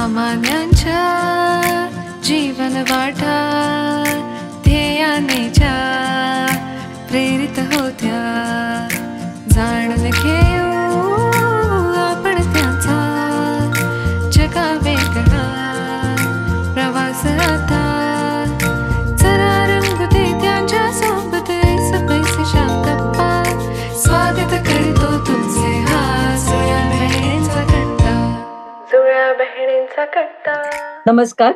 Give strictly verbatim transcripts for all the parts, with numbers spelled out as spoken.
सामान्यांच्या जीवन वाटा ध्येयानेच्या प्रेरित होत्या, जाणून घेऊ आपण त्यांचा जगा वेगळा प्रवास आता. चला रंगू दे त्यांच्या सोबत पैसेच्या गप्पा, स्वागत करतो तुमचे हा जुळ्या बहिणींचा कट्टा, जुळ्या बहिणींचा कट्टा. नमस्कार.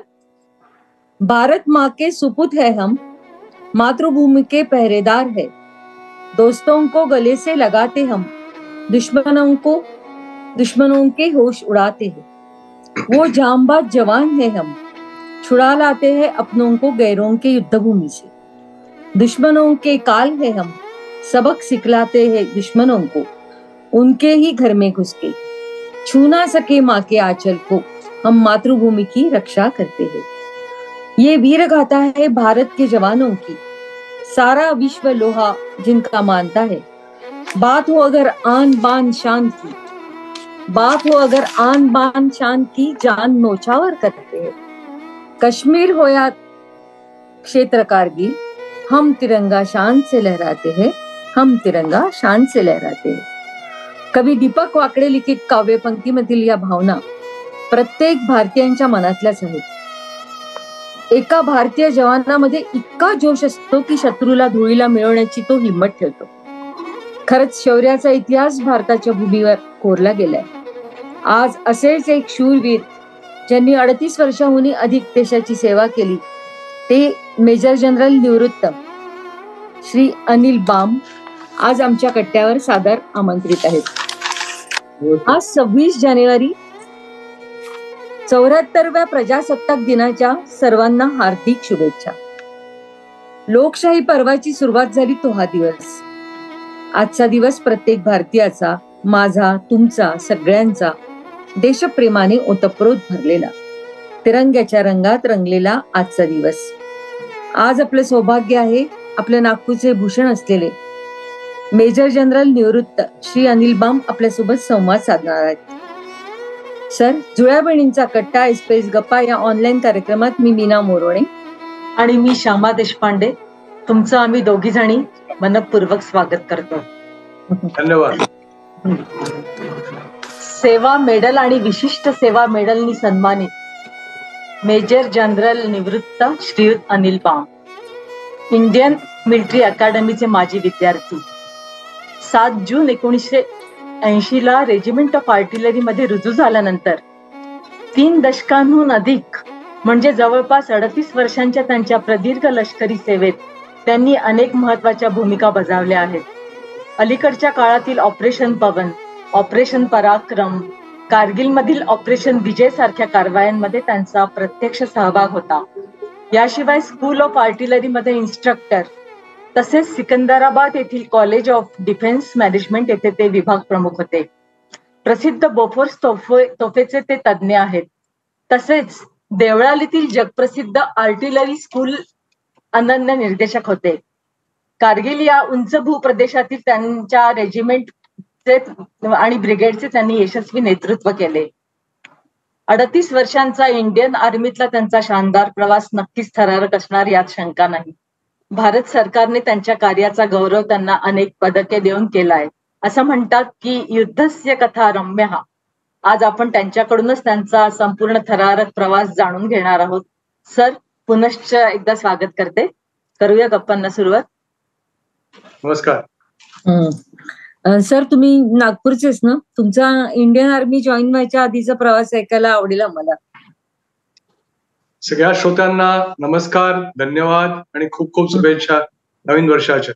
भारत माँ के सुपुत है हम, मातृभूमि के पहरेदार है. दोस्तों को गले से लगाते हम, दुश्मनों को दुश्मनों के होश उड़ाते हैं. वो जांबाज जवान है हम, छुड़ा लाते हैं अपनों को गैरों के युद्धभूमि से. दुश्मनों के काल है हम, सबक सिखलाते हैं दुश्मनों को उनके ही घर में घुस के. छू ना सके माँ के आंचल को, हम मातृभूमि की रक्षा करते हैं. ये वीर गाथा है भारत के जवानों की, सारा विश्व लोहा जिनका मानता है. बात हो अगर आन बान शान की, बात हो अगर आन बान शान की, जान नौछावर करते हैं. कश्मीर हो या क्षेत्र कारगिल, हम तिरंगा शान से लहराते हैं, हम तिरंगा शान से लहराते हैं. कवी दीपक वाकडे लिखित काव्य पंक्तीमधील या भावना प्रत्येक भारतीयांच्या मनातल्याच आहेत. एका भारतीय जवानामध्ये इतका जोश असतो की शत्रूला धुळीला मिळवण्याची तो हिंमत ठेवतो. खरंच शौर्याचा इतिहास भारताच्या भूमीवर कोरला गेलाय. आज असेच एक शूरवीर ज्यांनी अडतीस वर्षांहून अधिक देशाची सेवा केली, ते मेजर जनरल निवृत्त श्री अनिल बाम आज आमच्या कट्ट्यावर सादर आमंत्रित आहेत. आज सव्वीस जानेवारी चौऱ्याहत्तरव्या प्रजासत्ताक दिनाच्या सर्वांना हार्दिक शुभेच्छा. लोकशाही पर्वाची सुरुवात झाली तो हा दिवस. आजचा दिवस प्रत्येक भारतीयाचा, माझा, तुमचा, सगळ्यांचा देशप्रेमाने ओतप्रोत भरलेला, तिरंग्याच्या रंगात रंगलेला आजचा दिवस. आज आपलं सौभाग्य आहे आपल्या नागपूरचे भूषण असलेले मेजर जनरल निवृत्त श्री अनिल बाम आपल्यासोबत संवाद साधणार आहेत. सर, जुळ्या बहिणींचा कट्टा एक्सप्रेस गप्पा या ऑनलाईन कार्यक्रमात मी मीना मोरोणे आणि मी श्यामा देशपांडे तुमचं आम्ही दोघी जणी मनपूर्वक स्वागत करतो. धन्यवाद. सेवा मेडल आणि विशिष्ट सेवा मेडलनी सन्मानित मेजर जनरल निवृत्त श्रीयुत अनिल बाम, इंडियन मिलिटरी अकॅडमीचे माजी विद्यार्थी. सात जून एकोणीसशे ऐंशी ला रेजिमेंट ऑफ आर्टिलरी मध्ये रुजू झाल्यानंतर तीन दशकांहून अधिक म्हणजे जवळपास अडतीस वर्षांच्या त्यांच्या प्रदीर्घ लष्करी सेवेत त्यांनी अनेक महत्वाच्या भूमिका बजावल्या आहेत. अलीकडच्या काळातील ऑपरेशन पवन, ऑपरेशन पराक्रम, कारगिल मधील ऑपरेशन विजय सारख्या कारवायांमध्ये त्यांचा प्रत्यक्ष सहभाग होता. याशिवाय स्कूल ऑफ आर्टिलरी मध्ये इन्स्ट्रक्टर तसेच सिकंदराबाद येथील कॉलेज ऑफ डिफेन्स मॅनेजमेंट येथे ते विभाग प्रमुख होते. प्रसिद्ध बोफोर्स तोफे तोफेचे ते तज्ज्ञ आहेत. तसेच देवळालीतील जगप्रसिद्ध आर्टिलरी स्कूल अनन्य निर्देशक होते. कारगिल या उंच भूप्रदेशातील त्यांच्या रेजिमेंटचे आणि ब्रिगेडचे त्यांनी यशस्वी नेतृत्व केले. अडतीस वर्षांचा इंडियन आर्मीतला त्यांचा शानदार प्रवास नक्कीच थरारक असणार यात शंका नाही. भारत सरकारने त्यांच्या कार्याचा गौरव त्यांना अनेक पदके देऊन केलाय. असं म्हणतात की युद्धस्य कथा रम्य. आज आपण त्यांच्याकडूनच त्यांचा संपूर्ण थरारक प्रवास जाणून घेणार आहोत. सर, पुनश्च एकदा स्वागत करते. करूया गप्पांना सुरुवात. नमस्कार. सर, तुम्ही नागपूरचेच ना? तुमचा इंडियन आर्मी जॉईन व्हायच्या आधीचा प्रवास ऐकायला आवडेल आम्हाला. सगळ्या श्रोत्यांना नमस्कार, धन्यवाद आणि खूप खूप शुभेच्छा नवीन वर्षाच्या.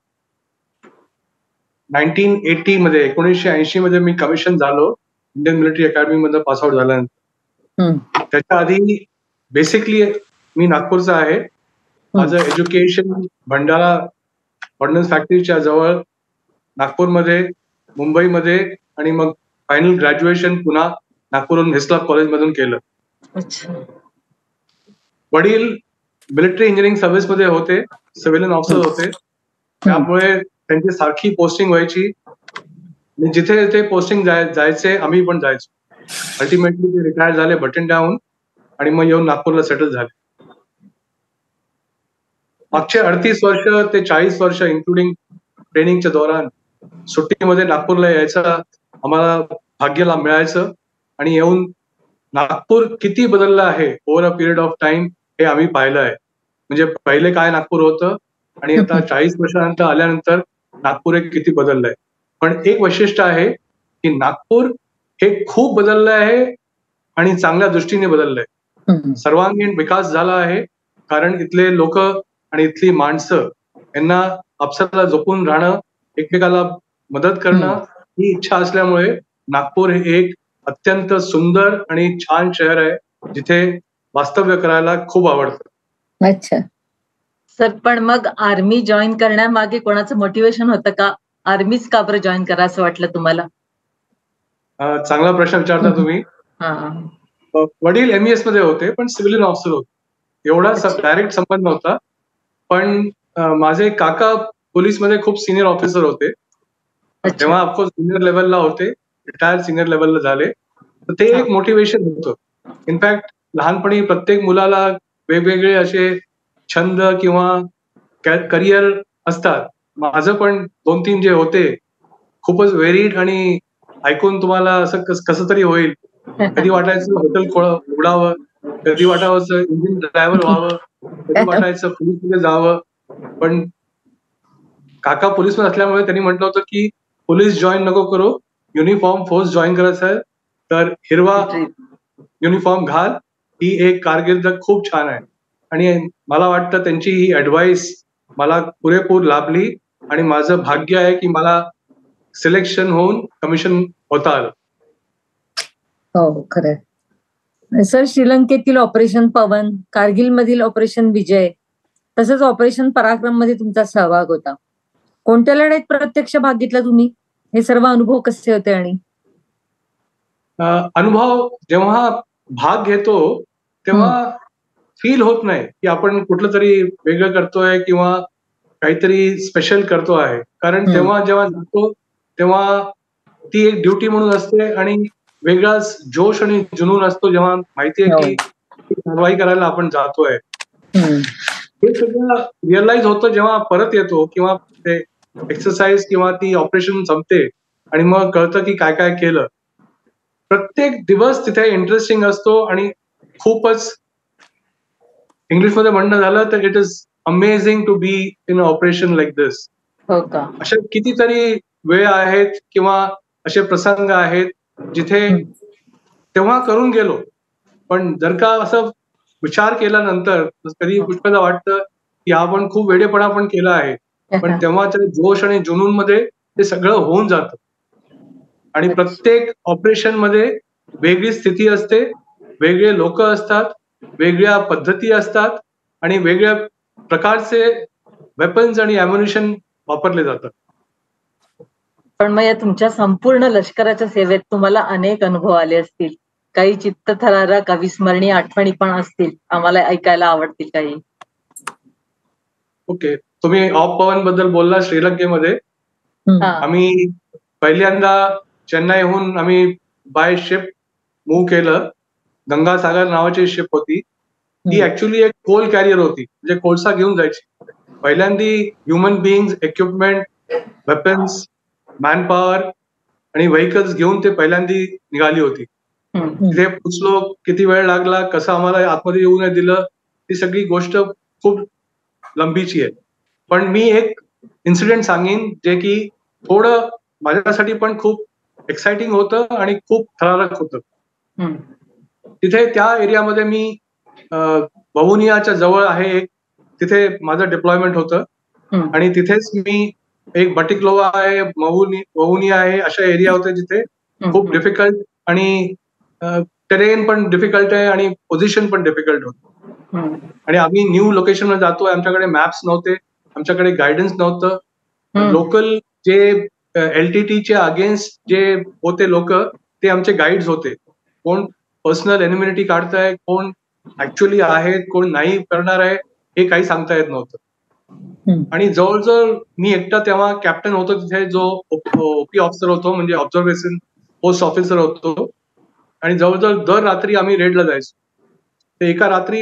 नाईन्टीन एटी मध्ये एकोणीसशे ऐंशी मध्ये मी कमिशन झालो इंडियन मिलिटरी अकॅडमी मध्ये पासआउट झाल्यानंतर. त्याच्या आधी बेसिकली मी नागपूरचा आहे. माझं एज्युकेशन भंडारा ऑर्डनन्स फॅक्टरीच्या जवळ नागपूरमध्ये, मुंबईमध्ये आणि मग फायनल ग्रॅज्युएशन पुन्हा नागपूरहून हिस्लॉप कॉलेज मधून केलं. वडील मिलिटरी इंजिनिअरिंग सर्व्हिस मध्ये होते, सिव्हिलियन ऑफिसर होते, त्यामुळे त्यांची सारखी पोस्टिंग व्हायची. जिथे जिथे पोस्टिंग जायचे आम्ही पण जायचो. अल्टिमेटली ते रिटायर झाले बटन डाऊन आणि मग येऊन नागपूरला सेटल झाले. मागचे अडतीस वर्ष ते चाळीस वर्ष इन्क्लुडिंग ट्रेनिंगच्या दौरान सुट्टीमध्ये नागपूरला यायचं आम्हाला भाग्याला मिळायचं आणि येऊन नागपूर किती बदललं आहे over a period of time हे आम्ही पाहिलं आहे. म्हणजे पहिले काय नागपूर होतं आणि आता चाळीस वर्षानंतर आल्यानंतर नागपूर हे किती बदललंय. पण एक वैशिष्ट्य आहे की नागपूर हे खूप बदललं आहे आणि चांगल्या दृष्टीने बदललंय. सर्वांगीण विकास झाला आहे कारण इथले लोक आणि इथली माणसं यांना आपसाला जपून राहणं, एकमेकाला मदत करणं ही इच्छा असल्यामुळे नागपूर हे एक अत्यंत सुंदर आणि छान शहर आहे जिथे वास्तव्य करायला खूप आवडतं. अच्छा सर, पण मग आर्मी जॉईन करण्यामागे कोणाचं मोटिवेशन होतं का? आर्मीच का बरं जॉईन करा असं वाटलं तुम्हाला? अं, चांगला प्रश्न विचारता तुम्ही. वडील एमईएस मध्ये होते पण सिव्हिलियन ऑफिसर होते. एवढा डायरेक्ट संबंध नव्हता. पण माझे काका पोलीस मध्ये खूप सिनियर ऑफिसर होते. तेव्हा ऑफकोर्स सिनियर लेवलला होते, रिटायर सिनियर लेवलला झाले. तर ते एक मोटिवेशन होतं. इनफॅक्ट लहानपणी प्रत्येक मुलाला वेगवेगळे असे छंद किंवा करिअर असतात. माझं पण दोन तीन जे होते खूपच व्हेरीड आणि ऐकून तुम्हाला असं कसं तरी होईल. कधी वाटायचं हॉटेल उघडावं, कधी वाटावं इंजिन ड्रायव्हर व्हावं, कधी वाटायचं पोलीसमध्ये जावं. पण काका पोलीसमध्ये असल्यामुळे त्यांनी म्हटलं होतं की पोलीस जॉईन नको करू, युनिफॉर्म फोर्स जॉईन करायचं आहे तर हिरवा युनिफॉर्म घाल. ही एक कारकीर्द खूप छान आहे आणि मला वाटतं त्यांची ही ऍडवाइस मला पुरेपूर लाभली आणि माझं भाग्य आहे की मला सिलेक्शन होऊन कमिशन होता आलं. हो खरं सर. श्रीलंकेतील ऑपरेशन पवन, कारगिल मधील ऑपरेशन विजय, तसंच ऑपरेशन पराक्रम मध्ये तुमचा सहभाग होता. कोणत्या लढाईत प्रत्यक्ष भाग घेतला तुम्ही? हे सर्व अनुभव कसे होते? आणि अनुभव जेव्हा भाग घेतो तेव्हा फील होत नाही की आपण कुठलं तरी वेगळं करतोय किंवा काहीतरी स्पेशल करतो आहे. कारण तेव्हा जेव्हा जातो तेव्हा ती एक ड्युटी म्हणून असते आणि वेगळाच जोश आणि जुनून असतो जेव्हा माहिती आहे की कारवाई करायला आपण जातोय. हे सगळं रिअलाइज होतं जेव्हा परत येतो किंवा ते एक्सरसाइज किंवा ती ऑपरेशन संपते आणि मग कळतं की काय काय केलं. प्रत्येक दिवस तिथे इंटरेस्टिंग असतो आणि खूपच, इंग्लिशमध्ये म्हणणं झालं तर it is amazing to be in operation like this. हो का? अशा कितीतरी वेळ आहेत किंवा असे प्रसंग आहेत जिथे तेव्हा करून गेलो पण जर का असं विचार केल्यानंतर कधी पुष्कळदा वाटतं की आपण खूप वेडेपणा पण केला आहे. पण तेव्हाच्या जोश आणि जुनून मध्ये ते सगळं होऊन जातं. आणि प्रत्येक ऑपरेशन मध्ये वेगळी स्थिती असते, वेगळे लोक असतात, वेगळ्या पद्धती असतात आणि वेगळ्या प्रकारचे वेपन्स आणि अम्युनिशन वापरले जातात. पण मग या तुमच्या संपूर्ण लष्कराच्या सेवेत तुम्हाला अनेक अनुभव आले असतील. काही चित्तथरारक अविस्मरणीय आठवणी पण असतील, आम्हाला ऐकायला आवडतील काही. ओके, तुम्ही ऑप पवन बद्दल बोलला. श्रीलंकेमध्ये आम्ही पहिल्यांदा चेन्नईहून आम्ही बाय शिप मूव्ह केलं. गंगासागर नावाची शिप होती. ती ऍक्च्युली एक कोल कॅरियर होती, म्हणजे कोळसा घेऊन जायची. पहिल्यांदी human being, equipment, weapons, manpower आणि व्हेकल्स घेऊन ते पहिल्यांदी निघाली होती. तिथे पोचलो, किती वेळ लागला, कसं आम्हाला आतमध्ये येऊ नाही दिलं, ती सगळी गोष्ट खूप लंबीची आहे. पण मी एक इन्सिडेंट सांगेन जे की थोडं माझ्यासाठी पण खूप एक्साइटिंग होतं आणि खूप थरारक होतं. तिथे त्या एरियामध्ये मी वहुनियाच्या जवळ आहे एक, तिथे माझं डिप्लॉयमेंट होतं आणि तिथेच मी एक बटिकलोवा आहे, वहुनिया आहे, अशा एरिया होते जिथे खूप डिफिकल्ट आणि टेरेन पण डिफिकल्ट आहे आणि पोझिशन पण डिफिकल्ट होतं. आणि आम्ही न्यू लोकेशनवर जातोय, आमच्याकडे मॅप्स नव्हते, आमच्याकडे गायडन्स नव्हतं. लोकल जे एलटीटीच्या अगेन्स्ट जे होते लोक ते आमचे गाईड्स होते. कोण पर्सनल एनिमिनिटी काढताय, कोण ऍक्च्युअली आहेत, कोण नाही करणार आहे, हे काही सांगता येत नव्हतं. आणि जवळजवळ मी एकटा तेव्हा कॅप्टन होतो तिथे, जो ओपी ऑफिसर होतो, म्हणजे ऑब्झर्वेशन पोस्ट ऑफिसर होतो. आणि जवळजवळ दर रात्री आम्ही रेडला जायचो. ते एका रात्री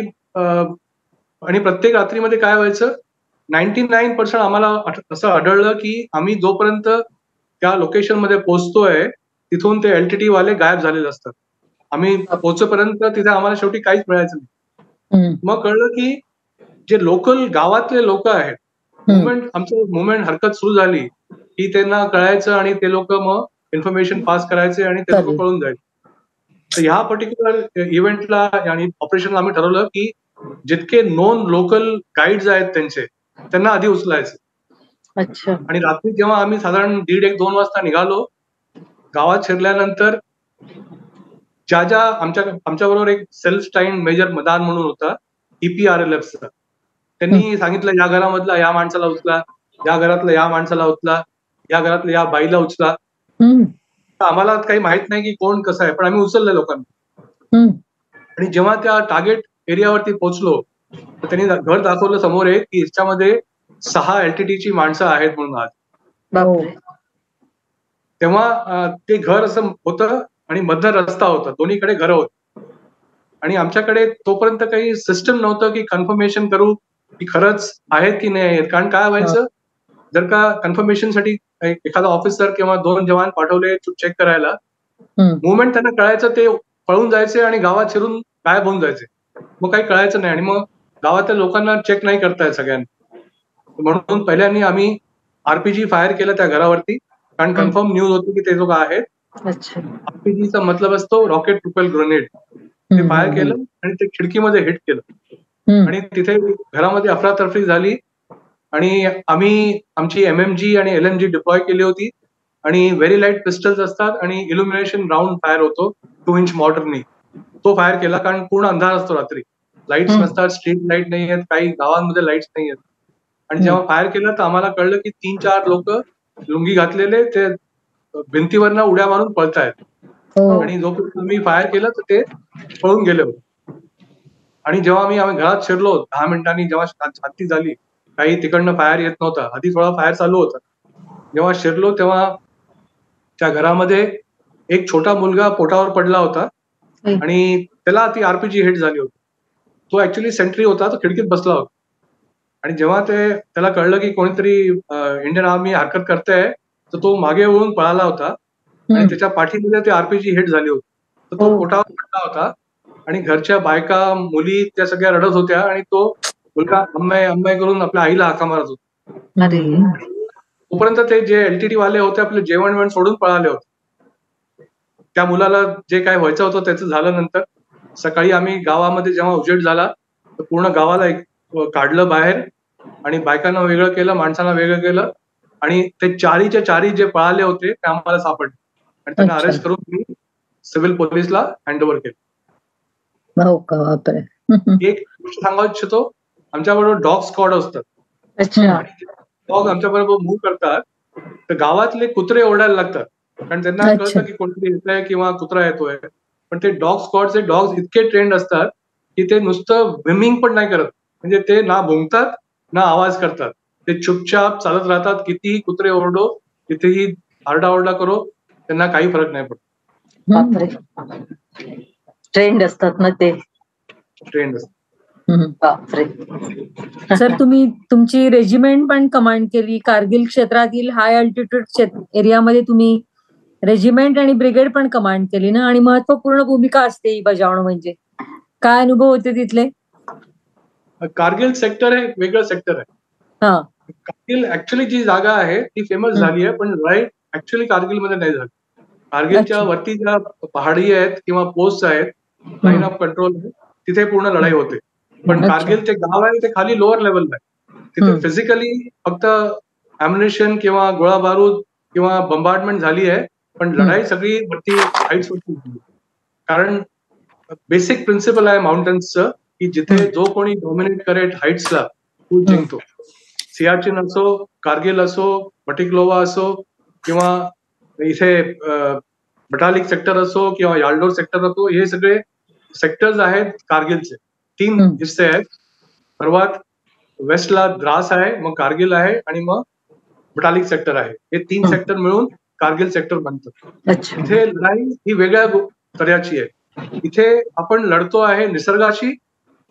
आणि प्रत्येक रात्रीमध्ये काय व्हायचं, नाईन्टी नाईन पर्सेंट आम्हाला असं आढळलं की आम्ही जोपर्यंत त्या लोकेशन मध्ये पोहोचतोय तिथून ते एलटीटी वाले गायब झालेले असतात. आम्ही पोहोचेपर्यंत तिथे आम्हाला शेवटी काहीच मिळायचं नाही. मग कळलं की जे लोकल गावातले लोक आहेत, मुवमेंट आमचं मुवमेंट हरकत सुरू झाली की त्यांना कळायचं आणि ते लोक मग इन्फॉर्मेशन पास करायचे आणि ते लोक कळून जायचे. तर ह्या पर्टिक्युलर इव्हेंटला आणि ऑपरेशनला आम्ही ठरवलं की जितके नॉन लोकल गाईड्स आहेत त्यांचे त्यांना आधी उचलायचं. अच्छा. आणि रात्री जेव्हा आम्ही साधारण दीड एक दोन वाजता निघालो, गावात शिरल्यानंतर ज्या ज्या आमच्या आमच्याबरोबर एक सेल्फ स्टाईन मेजर मदान म्हणून होता ईपीआरएलएफचा, त्यांनी सांगितलं या घरामधला या माणसाला उचला, या घरातल्या या माणसाला उचला, या घरातल्या या बाईला उचला. आम्हाला काही माहित नाही की कोण कसं आहे, पण आम्ही उचललं लोकांना. आणि जेव्हा त्या टार्गेट एरियावरती पोहोचलो तर त्यांनी घर दाखवलं समोर आहे की याच्यामध्ये सहा एलटीटीची माणसं आहेत म्हणून. आज तेव्हा ते घर असं होतं आणि मधनं रस्ता होता, दोन्हीकडे घरं होती. आणि आमच्याकडे तोपर्यंत काही सिस्टम नव्हतं की कन्फर्मेशन करू की खरंच आहेत की नाही आहेत. कारण काय व्हायचं, जर का कन्फर्मेशनसाठी एखादा ऑफिसर किंवा दोन जवान पाठवले चेक करायला, मुवमेंट त्यांना कळायचं ते पळून जायचे आणि गावात शिरून गायब होऊन जायचे. मग काही कळायचं नाही आणि मग गावातल्या लोकांना चेक नाही करतायत सगळ्यांना. म्हणून पहिल्यांदा आम्ही आरपीजी फायर केलं त्या घरावरती, कारण कन्फर्म न्यूज होती की ते लोक आहेत. आरपीजीचा मतलब असतो रॉकेट प्रोपेल ग्रेनेड. ते फायर केलं आणि ते खिडकीमध्ये हिट केलं आणि तिथे घरामध्ये अफरातफरी झाली. आणि आम्ही आमची एमएमजी आणि एलएमजी डिप्लॉय केली होती आणि व्हेरी लाईट पिस्टल्स असतात आणि इल्युमिनेशन राऊंड फायर होतो टू इंच मॉर्टरनी. तो फायर केला, कारण पूर्ण अंधार असतो रात्री, लाईट्स नसतात, स्ट्रीट लाईट नाही आहेत, काही गावांमध्ये लाईट्स नाही आहेत. आणि जेव्हा फायर केलं तर आम्हाला कळलं की तीन चार लोक लुंगी घातलेले ते भिंतीवरनं उड्या मारून पळतायत. आणि जोपर्यंत आम्ही फायर केलं तर ते पळून गेले होते. आणि जेव्हा आम्ही आम्ही घरात शिरलो दहा मिनिटांनी, जेव्हा शांती झाली, काही तिकडनं फायर येत नव्हता, आधी थोडा फायर चालू होता, जेव्हा शिरलो तेव्हा त्या घरामध्ये एक छोटा मुलगा पोटावर पडला होता आणि त्याला ती आरपीजी हिट झाली होती. तो ऍक्च्युली सेंट्री होता, तो खिडकीत बसला होता. आणि जेव्हा ते त्याला कळलं की कोणीतरी इंडियन आर्मी हरकत करते तर तो मागे वळून पळाला होता आणि त्याच्या पाठीमध्ये ती आरपीजी हिट झाली होती. तर तो पोटावर पडला होता आणि घरच्या बायका मुली त्या सगळ्या रडत होत्या आणि तो मुलगा अम्माई अम्माई करून आपल्या आईला हाका मारत होता. तोपर्यंत ते जे एलटीटी वाले होते आपले जेवण वेवण सोडून पळाले होते. त्या मुलाला जे काय व्हायचं होतं त्याचं झालं. नंतर सकाळी आम्ही गावामध्ये जेव्हा उजेड झाला तर पूर्ण गावाला एक काढलं बाहेर आणि बायकांना वेगळं केलं, माणसांना वेगळं केलं आणि ते चारीच्या चारी जे पळाले होते ते आम्हाला सापडले आणि त्यांना अरेस्ट करून मी सिव्हिल पोलीसला हँडओव्हर केलं. एक गोष्ट सांगायला इच्छितो, आमच्याबरोबर डॉग स्क्वॉड असतात. डॉग आमच्याबरोबर मूव्ह करतात तर गावातले कुत्रे ओरडायला लागतात, कारण त्यांना कळतं की कोणतरी येतंय किंवा कुत्रा येतोय. पण ते डॉग स्क्वॉडचे डॉग्स इतके ट्रेंड असतात की ते नुसतं व्हिमिंग पण नाही करत, म्हणजे ते ना भुंकतात ना आवाज करतात, ते चुपचाप चालत राहतात. कितीही कुत्रे ओरडो, कितीही आरडाओरडा करो, त्यांना काही फरक नाही पडत. ट्रेंड असतात ना ते, ट्रेंड असतात. सर तुम्ही तुमची रेजिमेंट पण कमांड केली कारगिल क्षेत्रातील हाय अल्टिट्यूड एरियामध्ये, तुम्ही रेजिमेंट आणि ब्रिगेड पण कमांड केली ना, आणि महत्वपूर्ण भूमिका असते ही बजावणं. म्हणजे काय अनुभव होते तिथले? कारगिल सेक्टर हे वेगळं सेक्टर आहे. कारगिल ऍक्च्युली जी जागा आहे ती फेमस झाली आहे, पण लढाई ऍक्च्युली कारगिल मध्ये नाही झाली. कारगिलच्या वरती ज्या पहाडी आहेत किंवा पोस्ट आहेत, लाईन ऑफ कंट्रोल, तिथे पूर्ण लढाई होते. पण कारगिल ते गाव आहे ते खाली लोअर लेवलला आहे. तिथे फिजिकली फक्त अम्युनिशन किंवा गोळा बारूद किंवा बंबार्डमेंट झाली आहे, पण लढाई सगळी वरती हाईट्स वरती झाली. कारण बेसिक प्रिन्सिपल आहे माउंटन्सचं की जिथे जो कोणी डॉमिनेट करेल हाईट्सला तो जिंकतो. सियाचिन असो, कारगिल असो, बटिकलोवा असो किंवा इथे बटालिक सेक्टर असो किंवा याल्डोर सेक्टर असो, हे सगळे सेक्टर्स आहेत कारगिलचे. तीन हिस्से आहेत. सर्वात वेस्टला द्रास आहे, मग कारगिल आहे आणि मग बटालिक सेक्टर आहे. हे तीन सेक्टर मिळून कारगिल सेक्टर बनतं. इथे लढाई ही वेगळ्या तऱ्हेची आहे. इथे आपण लढतो आहे निसर्गाशी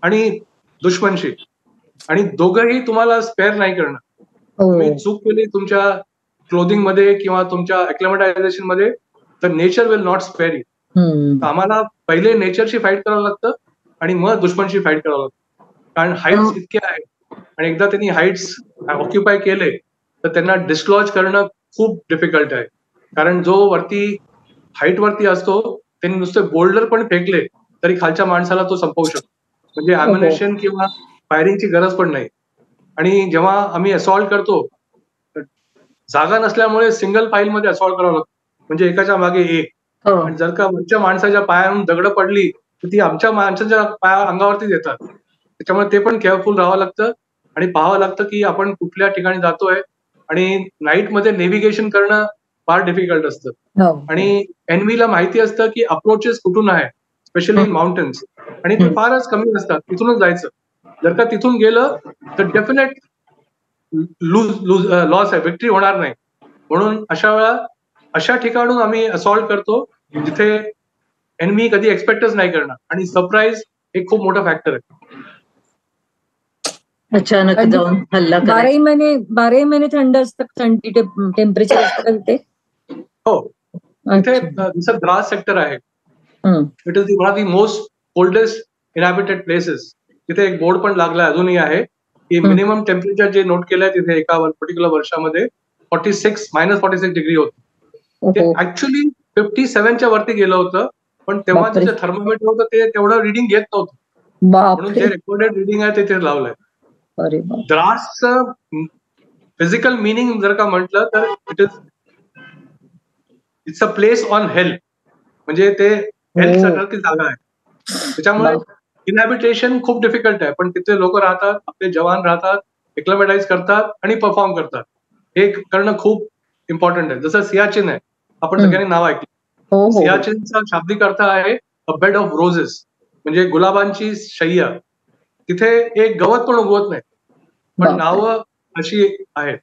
आणि दुश्मनशी, आणि दोघंही तुम्हाला स्पेअर नाही करणार. तुम्ही चूक केली तुमच्या क्लोथिंग मध्ये किंवा तुमच्या अक्लेमटायझेशन मध्ये, तर nature will not spare you. आम्हाला पहिले नेचरशी फाईट करावं लागतं आणि मग दुश्मनशी फाईट करावं लागतं. कारण हाईट्स इतके आहेत आणि एकदा त्यांनी हाईट्स ऑक्युपाय केले तर त्यांना डिस्लॉज करणं खूप डिफिकल्ट आहे. कारण जो वरती हाईट वरती असतो त्यांनी नुसते बोल्डर पण फेकले तरी खालच्या माणसाला तो संपवू शकतो. म्हणजे अम्युनेशन किंवा फायरिंगची गरज पण नाही. आणि जेव्हा आम्ही असॉल्ट करतो, जागा नसल्यामुळे सिंगल फाईल मध्ये असॉल्ट करावं लागतं, म्हणजे एकाच्या मागे एक. आणि जर का वरच्या माणसाच्या पायावरून दगड पडली तर ती आमच्या माणसाच्या पाया अंगावरतीच येतात. त्याच्यामुळे ते पण केअरफुल राहावं लागतं आणि पाहावं लागतं की आपण कुठल्या ठिकाणी जातोय. आणि नाईट मध्ये नेव्हिगेशन करणं फार डिफिकल्ट असतं आणि एनव्हीला माहिती असतं की अप्रोचेस कुठून आहे, स्पेशली माउंटन्स, आणि ते फारच कमी असतात. तिथूनच जायचं. जर का तिथून गेलं तर डेफिनेट लूज लूज लॉस आहे, विक्ट्री होणार नाही. म्हणून अशा वेळा अशा ठिकाणून आम्ही असॉल्ट करतो जिथे एनिमी कधी एक्सपेक्टच नाही करणार, आणि सरप्राईज एक खूप मोठा फॅक्टर आहे. अचानक जाऊन हल्ला बाराही महिने बाराही महिने थंड असतं, थंडी टेम्परेचर असतं तिथे. हो, तिथे जसं द्रास सेक्टर आहे, it is one of the most coldest inhabited places. तिथे एक बोर्ड पण लागला अजूनही आहे की मिनिमम टेम्परेचर जे नोट केलंय तिथे एका पर्टिक्युलर वर्षामध्ये forty six minus forty six degree होतं. ते ऍक्च्युली फिफ्टी सेव्हनच्या वरती गेलं होतं, पण तेव्हा जे थर्मोमीटर होतं ते तेवढं रिडिंग घेत नव्हतं, म्हणून जे रेकॉर्डेड रिडिंग आहे ते तिथे लावलंय. द्रासचं फिजिकल मिनिंग जर का म्हटलं तर it is it's a place on health, म्हणजे ते हेल्थ सारखी जागा आहे. त्याच्यामुळे इनहॅबिटेशन खूप डिफिकल्ट आहे, पण तिथे लोक राहतात, आपले जवान राहतात, एक्लेमटाइज करतात आणि परफॉर्म करतात. हे करणं खूप इम्पॉर्टंट आहे. जसं सियाचिन आहे, आपण सगळ्यांनी नाव ऐकलं. सियाचिनचा शाब्दिक अर्थ आहे अ बेड ऑफ रोजेस, म्हणजे गुलाबांची शय्या. तिथे एक गवत पण उगवत नाही, पण नावं अशी आहेत.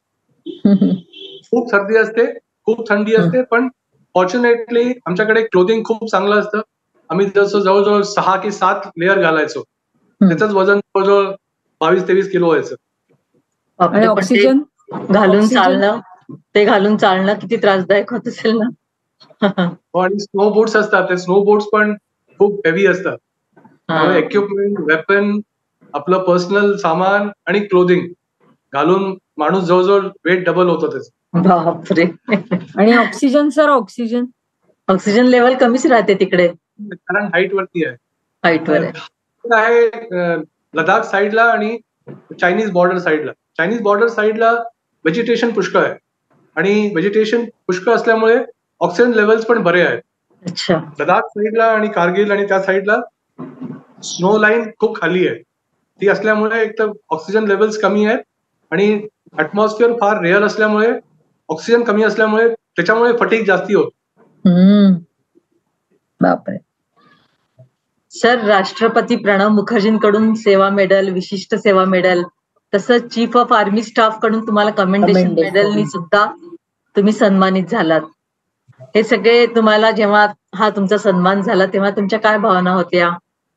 खूप सर्दी असते, खूप थंडी असते, पण फॉर्च्युनेटली आमच्याकडे क्लोथिंग खूप चांगलं असतं. आम्ही जसं जवळजवळ सहा की सात लेअर घालायचो, त्याचंच वजन जवळजवळ बावीस तेवीस किलो व्हायचं. आणि ऑक्सिजन घालून चालणं, ते घालून चालणं किती त्रासदायक होत असेल ना. आणि स्नो बोट्स असतात, ते स्नो बोट्स पण खूप हेवी असतात. त्यामुळे इक्विपमेंट, वेपन, आपलं पर्सनल सामान आणि क्लोथिंग घालून माणूस जवळजवळ वेट डबल होतं त्याचं. बापरे. आणि oxygen sir, oxygen oxygen level कमीच राहते तिकडे, कारण हाईट वरती आहे. हाईट वर आहे लडाख साईडला आणि चायनीज बॉर्डर साईडला. चायनीज बॉर्डर साईडला व्हेजिटेशन पुष्कळ आहे आणि व्हेजिटेशन पुष्कळ असल्यामुळे ऑक्सिजन लेवल्स पण बरे आहेत. अच्छा. लडाख साईडला आणि कारगिल आणि त्या साईडला स्नो लाईन खूप खाली आहे. ती असल्यामुळे एक तर ऑक्सिजन लेवल्स कमी आहेत आणि ऍटमॉस्फिअर फार रेअर असल्यामुळे ऑक्सिजन कमी असल्यामुळे त्याच्यामुळे फटीग जास्ती होत. बापरे. सर, राष्ट्रपती प्रणव मुखर्जींकडून सेवा मेडल, विशिष्ट सेवा मेडल, तसंच चीफ ऑफ आर्मी स्टाफ कडून तुम्हाला कमेंडेशन मेडलनी सुद्धा तुम्ही सन्मानित झालात. हे सगळे तुम्हाला जेव्हा हा तुमचा सन्मान झाला तेव्हा तुमच्या काय भावना होत्या?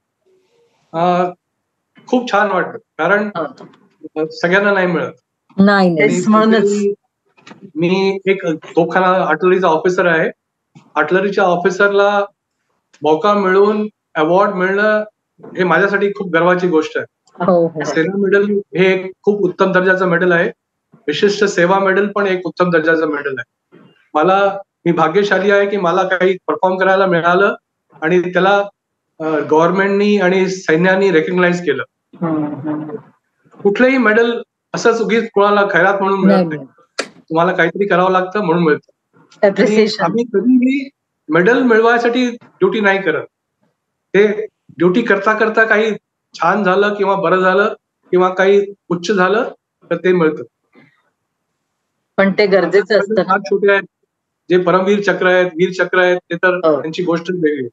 खूप छान वाटतं, कारण सगळ्यांना नाही मिळत. नाही, म्हणूनच मी एक तोफखाना आर्टिलरीचा ऑफिसर आहे. आर्टिलरीच्या ऑफिसरला मौका मिळून अवॉर्ड मिळणं हे माझ्यासाठी खूप गर्वाची गोष्ट आहे. सेना मेडल हे एक खूप उत्तम दर्जाचं मेडल आहे. विशिष्ट सेवा मेडल पण एक उत्तम दर्जाचं मेडल आहे. मला मी भाग्यशाली आहे की मला काही परफॉर्म करायला मिळालं आणि त्याला गव्हर्नमेंटनी आणि सैन्याने रेकग्नाइज केलं. कुठलंही मेडल असंच उगीच कोणाला खैरात म्हणून मिळत नाही, तुम्हाला काहीतरी करावं लागतं म्हणून मिळतं. आम्ही कधीही मेडल मिळवायसाठी ड्युटी नाही करत. ते ड्युटी करता करता काही छान झालं किंवा बरं झालं किंवा काही उच्च झालं तर ते मिळतं. पण ते गरजेचं असतं. फार छोटे आहेत, जे परमवीर चक्र आहेत, वीर चक्र आहेत, ते तर त्यांची गोष्टच वेगळी.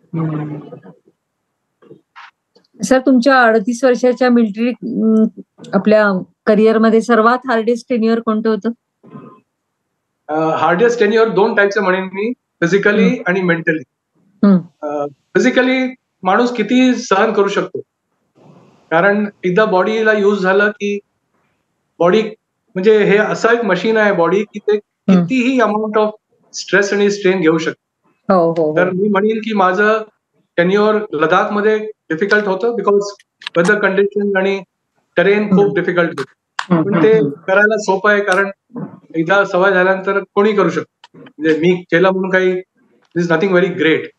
सर, तुमच्या अडतीस वर्षाच्या मिलिटरी आपल्या करिअर मध्ये सर्वात हार्डेस्ट टेन्युअर कोणतं होतं? हार्डेस्ट टेन्युअर दोन टाईपचं म्हणेन मी, फिजिकली आणि मेंटली. फिजिकली माणूस किती सहन करू शकतो, कारण एकदा बॉडीला यूज झालं की बॉडी म्हणजे हे असं एक मशीन आहे बॉडी की ते कितीही अमाऊंट ऑफ स्ट्रेस आणि स्ट्रेन घेऊ शकते. हो हो तर मी म्हणेन की माझं टेन्युअर लडाखमध्ये डिफिकल्ट होतं बिकॉज वेदर कंडिशन आणि टेरेन खूप डिफिकल्ट होतं. पण ते करायला सोपं आहे कारण एकदा सवय झाल्यानंतर कोणी करू शकतो. म्हणजे मी केलं म्हणून काही is nothing very great.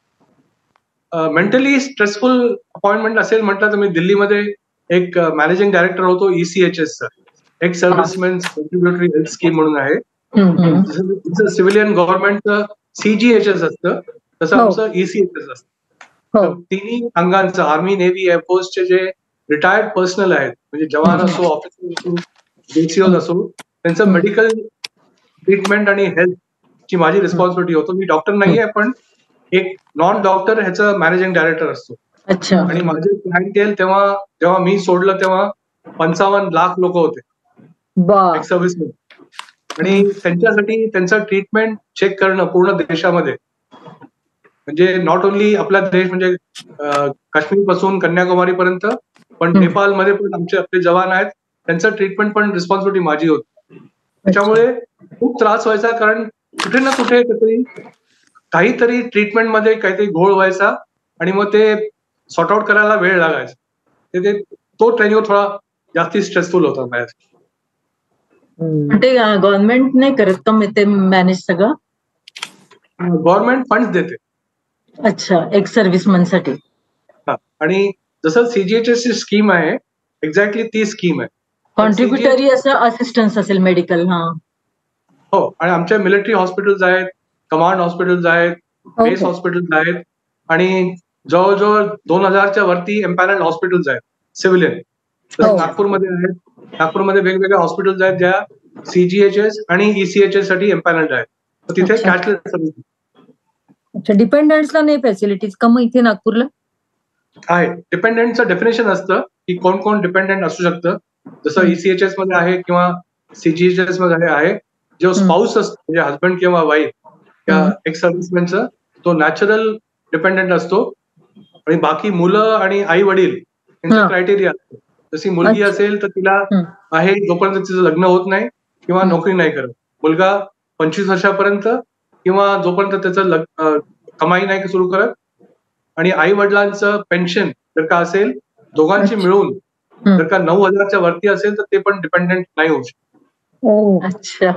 Mentally stressful appointment असेल म्हटलं तर मी दिल्लीमध्ये एक मॅनेजिंग डायरेक्टर होतो ईसीएचएसचा, ex servicemen contributory health scheme म्हणून आहे. जसं सिव्हिलियन गव्हर्नमेंटचं सीजीएचएस असतं तसं आमचं ईसीएचएस असतं. तिन्ही अंगांचं आर्मी नेव्ही एअरफोर्सचे जे रिटायर्ड पर्सनल आहेत म्हणजे जवान असो ऑफिसर असो जेसीओ असो त्यांचं मेडिकल ट्रीटमेंट आणि हेल्थ ची माझी रिस्पॉन्सिबिलिटी होतो. मी डॉक्टर नाहीये पण एक नॉन डॉक्टर ह्याचं मॅनेजिंग डायरेक्टर असतो. अच्छा. आणि माझे क्लायंटेल तेव्हा जेव्हा मी सोडलं तेव्हा पंचावन्न लाख लोक होते एक सर्व्हिसमेन आणि त्यांच्यासाठी त्यांचं ट्रीटमेंट चेक करणं पूर्ण देशामध्ये म्हणजे नॉट ओनली आपला देश म्हणजे काश्मीर पासून कन्याकुमारी पर्यंत पण नेपाळमध्ये पण आमचे आपले जवान आहेत त्यांचं ट्रीटमेंट पण रिस्पॉन्सिबिलिटी माझी होती. त्याच्यामुळे खूप त्रास व्हायचा कारण कुठे ना कुठे काहीतरी काहीतरी ट्रीटमेंटमध्ये काहीतरी घोळ व्हायचा आणि मग ते सॉर्ट आउट करायला वेळ लागायचा. ते तो ट्रेनिंग थोडा जास्ती स्ट्रेसफुल होता माझ्यासाठी. ते गव्हर्नमेंट नाही करत का ते मॅनेज सगळं? गव्हर्नमेंट फंड्स देते. अच्छा, एक्स सर्व्हिसमन साठी. आणि जसं सीजीएचएस ची स्कीम आहे एक्झॅक्टली ती स्कीम आहे. कॉन्ट्रीब्युटरी असं असिस्टन्स असेल मेडिकल. हा हो. आणि आमच्या मिलिटरी हॉस्पिटल्स आहेत, कमांड हॉस्पिटल्स आहेत, बेस हॉस्पिटल्स आहेत आणि जवळजवळ दोन हजारच्या वरती एम्पॅनल्ड हॉस्पिटल्स आहेत सिव्हिलियन. नागपूरमध्ये आहेत. नागपूरमध्ये वेगवेगळ्या हॉस्पिटल्स आहेत ज्या सीजीएचएस आणि ईसीएचएस साठी एम्पॅनल्ड आहेत. तिथे कॅशलेस सर्व्हिस. अच्छा, डिपेंडंट्सला नाही फॅसिलिटीज का मग इथे नागपूरला? आहे. डिपेंडंटचं डेफिनेशन असतं की कोण कोण डिपेंडंट असू शकतं. जसं ईसीएचएस मध्ये आहे किंवा सीजीएचएस मध्ये आहे. जो स्पाऊस असतो म्हणजे हजबंड किंवा वाईफ त्या एक्स सर्व्हिसमॅनचं तो नॅचरल डिपेंडंट असतो आणि बाकी मुलं आणि आई वडील यांचं क्रायटेरिया असतं. जशी मुलगी असेल तर तिला आहे जोपर्यंत तिचं लग्न होत नाही किंवा नोकरी नाही करत. मुलगा पंचवीस वर्षापर्यंत किंवा जोपर्यंत त्याचं कमाई नाही सुरू करत आणि आई वडिलांचं पेन्शन जर का असेल दोघांची मिळून जर का नऊ हजारच्या वरती असेल तर ते पण डिपेंडंट नाही होऊ शकत. अच्छा.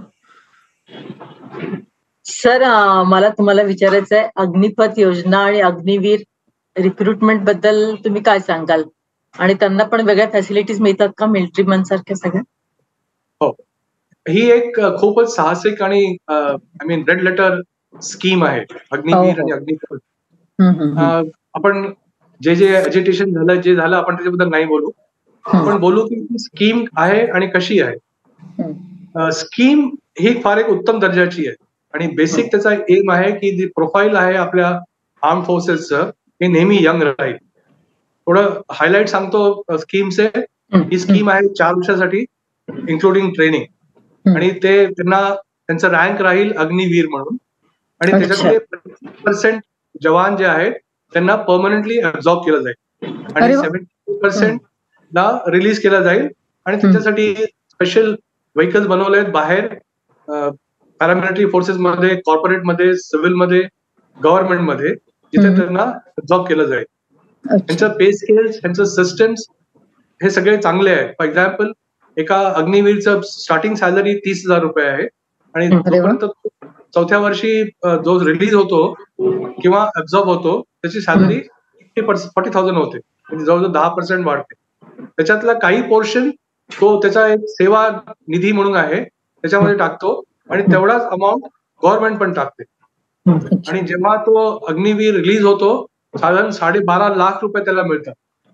सर, मला तुम्हाला विचारायचं आहे अग्निपथ योजना आणि अग्निवीर रिक्रुटमेंट बद्दल तुम्ही काय सांगाल आणि त्यांना पण वेगळ्या फॅसिलिटीज मिळतात का मिलिटरी मॅन सारख्या सगळ्या? हो, ही एक खूपच साहसिक आणि I mean red letter scheme आहे अग्निवीर आणि अग्निपथ. आपण जे जे एज्युकेशन झालं जे झालं आपण त्याच्याबद्दल नाही बोलू. आपण बोलू की स्कीम आहे आणि कशी आहे. स्कीम ही फार एक उत्तम दर्जाची आहे आणि बेसिक त्याचा एम आहे की जी प्रोफाईल आहे आपल्या आर्म फोर्सेसचं हे नेहमी यंग राहील. थोडं हायलाइट सांगतो स्कीमचे. ही स्कीम आहे चार वर्षासाठी इन्क्लुडिंग ट्रेनिंग आणि ते त्यांना त्यांचं रँक राहील अग्निवीर म्हणून आणि त्याच्यातले पर्सेंट जवान जे आहेत त्यांना परमनंटली अब्झॉर्ब केलं जाईल आणि सेव्हन्टी पर्सेंट ला रिलीज केला जाईल आणि त्याच्यासाठी स्पेशल व्हेकल्स बनवले आहेत बाहेर पॅरामिलिटरी फोर्सेस मध्ये, कॉर्पोरेट मध्ये, सिव्हिल मध्ये, गव्हर्नमेंट मध्ये जिथे त्यांना अब्झॉर्ब केलं जाईल. त्यांचं पे स्केल्स, त्यांचं सिस्टम्स हे सगळे चांगले आहेत. फॉर एक्झाम्पल एका अग्निवीरचं स्टार्टिंग सॅलरी तीस हजार रुपये आहे आणि जोपर्यंत चौथ्या वर्षी जो रिलीज होतो किंवा अब्झॉर्ब होतो त्याची सॅलरी फॉर्टी थाउजंड होते म्हणजे जवळजवळ दहा पर्सेंट वाढते. त्याच्यातला काही पोर्शन तो त्याचा एक सेवा निधी म्हणून आहे त्याच्यामध्ये टाकतो आणि तेवढाच अमाऊंट गव्हर्नमेंट पण टाकते. आणि जेव्हा तो अग्निवीर रिलीज होतो साधारण साडेबारा लाख रुपये त्याला मिळतात.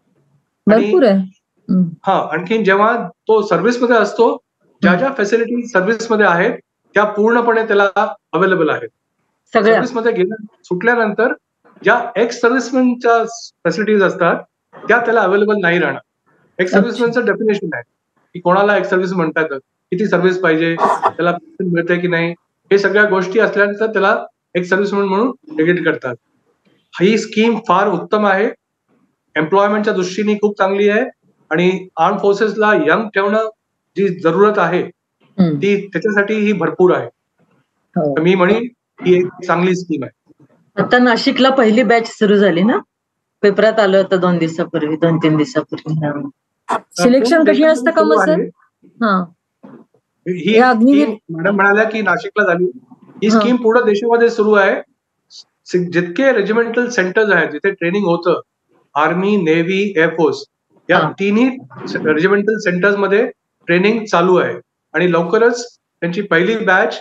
हा, आणखी जेव्हा तो सर्व्हिसमध्ये असतो ज्या ज्या फॅसिलिटी सर्व्हिसमध्ये आहेत त्या पूर्णपणे त्याला अवेलेबल आहेत. सर्व्हिसमध्ये गेल्या सुटल्यानंतर ज्या एक्स सर्व्हिसमॅनच्या फॅसिलिटीज असतात त्या त्याला अवेलेबल नाही राहणार. एक्स सर्व्हिसमॅनचं डेफिनेशन आहे की कोणाला एक्स सर्व्हिस म्हणता येतं, किती सर्व्हिस पाहिजे, त्याला पेन्शन मिळते की नाही, हे सगळ्या गोष्टी असल्यानंतर त्याला एक्स सर्व्हिसमॅन म्हणून डिग्रेड करतात. ही स्कीम फार उत्तम आहे. एम्प्लॉयमेंटच्या दृष्टीने खूप चांगली आहे आणि आर्म फोर्सेसला यंग ठेवणं जी जरूरत आहे ती त्याच्यासाठी ही भरपूर आहे. तर मी म्हणेन ही एक चांगली स्कीम आहे. आता नाशिकला पहिली बॅच सुरू झाली ना, पेपरात आलं होतं दोन दिवसापूर्वी दोन तीन दिवसापूर्वी. सिलेक्शन कधी असतं का मग सर? हा, ही मॅडम म्हणाल्या की नाशिकला झाली. ही स्कीम पूर्ण देशामध्ये सुरू आहे. जितके रेजिमेंटल सेंटर्स आहेत जिथे ट्रेनिंग होतं, आर्मी, नेव्ही, एअरफोर्स या तिन्ही रेजिमेंटल सेंटर्स मध्ये ट्रेनिंग चालू आहे आणि लवकरच त्यांची पहिली बॅच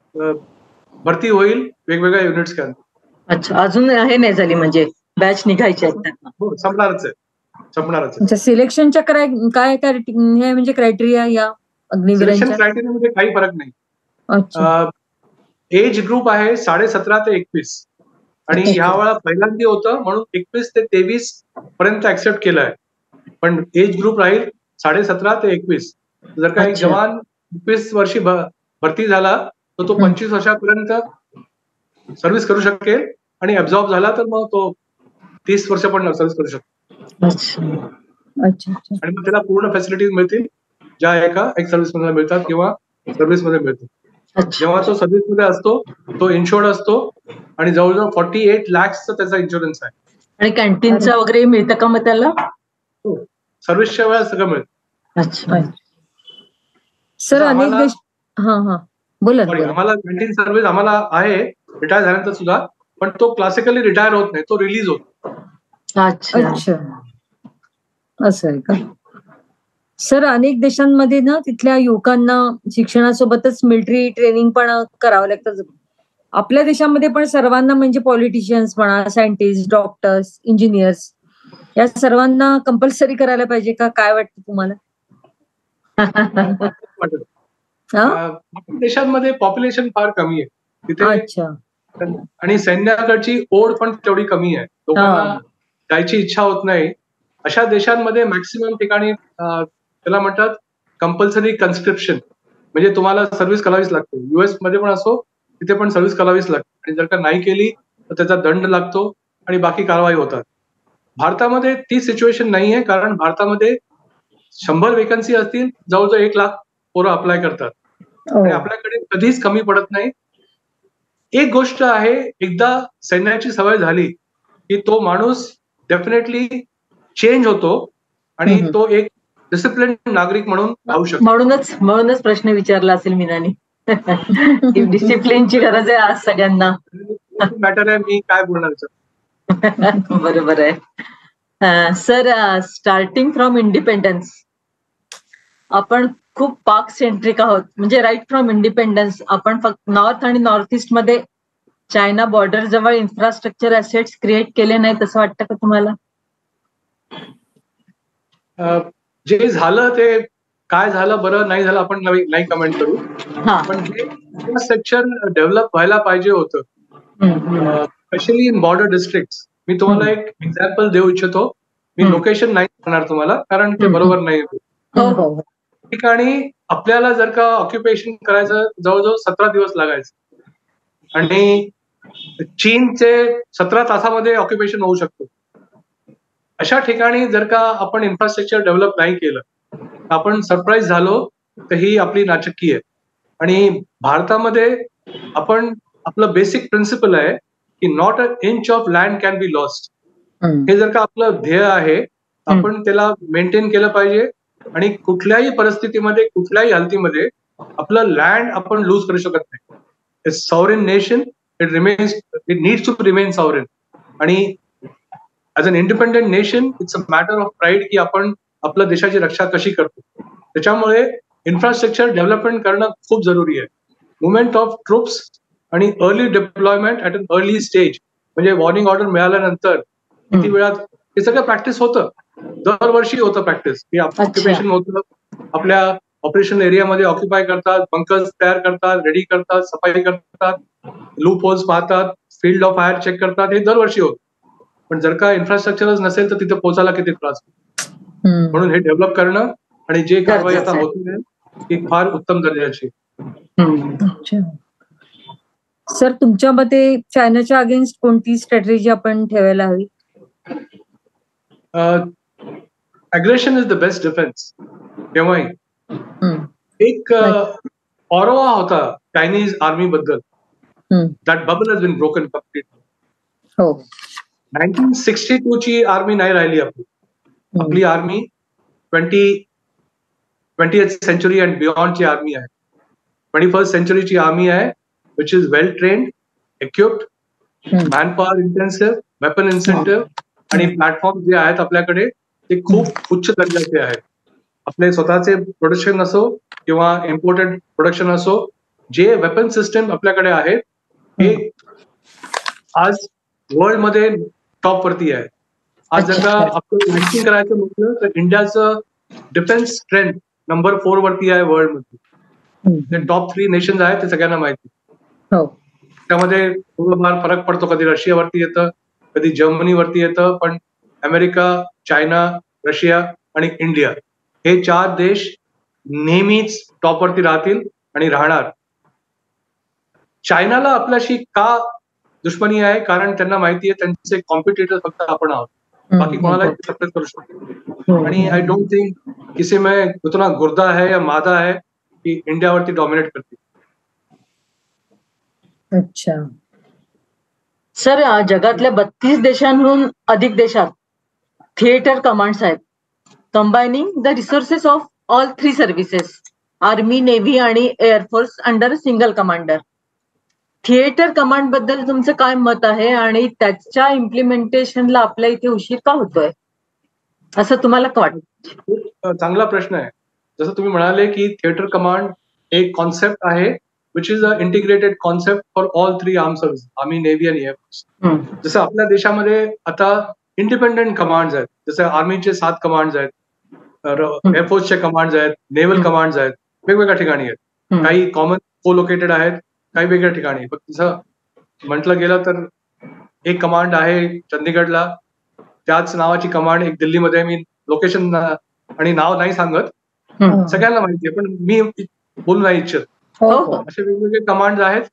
भरती होईल वेगवेगळ्या युनिट्स कडे. अच्छा, अजून हे नाही झाली म्हणजे बॅच निघायची आहे? हो, संपणारच आहे संपणारच आहे. सिलेक्शनच्या काय काय म्हणजे क्रायटेरिया या सिलेक्शन क्रायटेरियामध्ये काही फरक नाही. एज ग्रुप आहे साडे सतरा ते एकवीस आणि ह्या वेळा पहिल्यांदा होतं म्हणून एकवीस ते तेवीस पर्यंत ऍक्सेप्ट केलं आहे, पण एज ग्रुप राहील साडे सतरा ते एकवीस. जर का एक जवान एकवीस वर्षी भरती झाला तर तो पंचवीस वर्षापर्यंत सर्व्हिस करू शकेल आणि अब्झॉर्ब झाला तर मग तो तीस वर्ष पण सर्व्हिस करू शकतो. आणि मग त्याला पूर्ण फॅसिलिटीज मिळतील ज्या एका एक सर्व्हिस मध्ये मिळतात किंवा सर्व्हिस मध्ये मिळतात. जेव्हा तो सर्व्हिस मध्ये असतो तो इन्शुर्ड असतो आणि जवळजवळ फॉर्टी एट लॅक्सचा त्याचा इन्शुरन्स आहे. आणि कॅन्टीनचा वगैरे मिळतं का मग त्याला? सर्व्हिसच्या वेळेला सगळं मिळतं. अच्छा सर, अनेक देश हा हा बोला. आम्हाला कॅन्टीन सर्व्हिस आम्हाला आहे रिटायर झाल्यानंतर सुद्धा, पण तो क्लासिकली रिटायर होत नाही, तो रिलीज होतो. अच्छा अच्छा, असं आहे का सर? अनेक देशांमध्ये ना तिथल्या युवकांना शिक्षणासोबतच मिलिटरी ट्रेनिंग पण करावं लागतं. आपल्या देशामध्ये पण सर्वांना म्हणजे पॉलिटिशियन्स म्हणा, सायंटिस्ट, डॉक्टर्स, इंजिनियर्स या सर्वांना कंपल्सरी करायला पाहिजे का? काय वाटतं तुम्हाला? देशांमध्ये पॉप्युलेशन फार कमी आहे तिथे. अच्छा. आणि सैन्याकडची ओढ पण तेवढी कमी आहे, लोकांना जायची इच्छा होत नाही. अशा देशांमध्ये मॅक्सिमम ठिकाणी त्याला म्हणतात कंपल्सरी कन्स्क्रिप्शन, म्हणजे तुम्हाला सर्व्हिस करावीच लागते. युएस मध्ये पण असो तिथे पण सर्व्हिस करावीच लागते आणि जर का नाही केली तर त्याचा दंड लागतो आणि बाकी कारवाई होतात. भारतामध्ये ती सिच्युएशन नाहीये, कारण भारतामध्ये शंभर वेकन्सी असतील जवळजवळ एक लाख पोरं अप्लाय करतात आणि आपल्याकडे कधीच कमी पडत नाही. एक गोष्ट आहे, एकदा सैन्याची सवय झाली की तो माणूस डेफिनेटली चेंज होतो आणि तो एक डिसिप्लिन नागरिक म्हणून राहू शकतो. म्हणूनच म्हणूनच प्रश्न विचारला असेल मीनानी. डिसिप्लिनची गरज आहे आज सगळ्यांना. मॅटर आहे, मी काय बोलणार. बरोबर आहे सर. स्टार्टिंग फ्रॉम इंडिपेंडन्स आपण खूप पाक सेंट्रिक आहोत, म्हणजे राईट फ्रॉम इंडिपेंडन्स आपण फक्त नॉर्थ आणि नॉर्थ ईस्ट मध्ये चायना बॉर्डर जवळ इन्फ्रास्ट्रक्चर असेट्स क्रिएट केले नाहीत असं वाटतं का तुम्हाला? जे झालं ते काय झालं बरं नाही झालं आपण नाही कमेंट करू, पण जे इन्फ्रास्ट्रक्चर डेव्हलप व्हायला पाहिजे होतं स्पेशली इन बॉर्डर डिस्ट्रिक्ट. मी तुम्हाला एक एक्झाम्पल देऊ इच्छितो. मी लोकेशन नाही सांगणार तुम्हाला कारण ते बरोबर नाही. ठिकाणी आपल्याला जर का ऑक्युपेशन करायचं जवळजवळ सतरा दिवस लागायचं आणि चीनचे सतरा तासामध्ये ऑक्युपेशन होऊ शकतो. अशा ठिकाणी जर का आपण इन्फ्रास्ट्रक्चर डेव्हलप नाही केलं आपण सरप्राईज झालो तर ही आपली नाचक्की आहे. आणि भारतामध्ये आपण आपलं बेसिक प्रिन्सिपल आहे की not a inch of land can be lost. हे जर का आपलं ध्येय आहे आपण त्याला मेंटेन केलं पाहिजे आणि कुठल्याही परिस्थितीमध्ये कुठल्याही हालतीमध्ये आपलं लँड आपण लूज करू शकत नाही. It's sovereign nation, it remains it needs to remain sovereign. आणि as an independent nation it's a matter of pride की आपण आपल्या देशाची रक्षा कशी करतो. त्याच्यामुळे इन्फ्रास्ट्रक्चर डेव्हलपमेंट करणं खूप जरुरी आहे. मुवमेंट ऑफ ट्रुप्स आणि early deployment at an early stage, म्हणजे वॉर्निंग ऑर्डर मिळाल्यानंतर किती वेळात हे सगळं प्रॅक्टिस होतं. दरवर्षी होतं प्रॅक्टिस की ऑक्युपेशन होतं, आपल्या ऑपरेशन एरियामध्ये ऑक्युपाय करतात, बंकर्स तयार करतात, रेडी करतात, सफाई करतात, लूप होल्स पाहतात, फील्ड ऑफ फायर चेक करतात. हे दरवर्षी होतं. पण जर का इन्फ्रास्ट्रक्चरच नसेल तर तिथे पोहोचायला किती त्रास. म्हणून हे डेव्हलप करणं आणि जे कारवाई आता होती ती फार उत्तम दर्जाची. सर, तुमच्या मते चायनाच्या अगेन्स्ट कोणती स्ट्रॅटेजी आपण ठेवायला हवी? Aggression is the best defence. केव्हाही एक ऑरोवा होता चायनीज आर्मी बद्दल. That bubble has been broken completely. हो. नाईन्टीन सिक्स्टी टू ची आर्मी नाही राहिली आपली. आपली army twenty twentieth century and बियॉन्डची आर्मी आहे. ट्वेंटी फर्स्ट सेंचुरीची आर्मी आहे which is well trained, equipped, manpower intensive, weapon incentive आणि प्लॅटफॉर्म जे आहेत आपल्याकडे ते खूप उच्च दर्जाचे आहेत. आपले स्वतःचे प्रोडक्शन असो किंवा इम्पोर्टेड प्रोडक्शन असो, जे वेपन सिस्टम आपल्याकडे आहेत हे आज वर्ल्ड मध्ये टॉप वरती आहे. आज जर का आपलं रँकिंग करायचं म्हटलं तर इंडियाचं डिफेन्स स्ट्रेंथ नंबर फोर वरती आहे वर्ल्ड मध्ये. टॉप थ्री नेशन्स आहेत ते सगळ्यांना माहिती. त्यामध्ये थोडंफार फरक पडतो. कधी रशियावरती येतं, कधी जर्मनीवरती येतं, पण अमेरिका, चायना, रशिया आणि इंडिया हे चार देश नेहमीच टॉपवरती राहतील आणि राहणार. चायनाला आपल्याशी का दुश्मनी आहे? कारण त्यांना माहिती आहे त्यांचे कॉम्पिटिटर फक्त आपण आहोत, बाकी कोणाला सक्सेस करू शकतो. आणि आय डोंट थिंक किसी में उतना गुर्दा है या मादा है की इंडियावरती डॉमिनेट करते. अच्छा सर, जगातल्या बत्तीस देशांहून अधिक देशात थिएटर कमांड्स आहेत, combining the resources of all three services, army, navy आणि air force under single commander. Theatre command बद्दल तुमचं काय मत आहे आणि त्याच्या इम्प्लिमेंटेशनला आपल्या इथे उशीर का होतोय असं तुम्हाला का वाटतं? चांगला प्रश्न आहे. जसं तुम्ही म्हणाले की थिएटर कमांड एक कॉन्सेप्ट आहे which is a integrated concept for all three arm service, army, navy आणि एअरफोर्स. जसं आपल्या देशामध्ये आता इंडिपेंडेंट कमांड्स आहेत. जसं आर्मीचे सात कमांड्स आहेत, एअरफोर्सचे कमांड्स आहेत, नेव्हल कमांड्स आहेत, वेगवेगळ्या ठिकाणी आहेत. काही कॉमन को लोकेटेड आहेत, काही वेगळ्या ठिकाणी. पण तसं म्हटलं गेलं तर एक कमांड आहे चंदीगडला, त्याच नावाची कमांड एक दिल्लीमध्ये. मी लोकेशन आणि नाव नाही सांगत, सगळ्यांना माहिती आहे, पण मी बोलू नाही इच्छित. असे वेगवेगळे कमांड आहेत,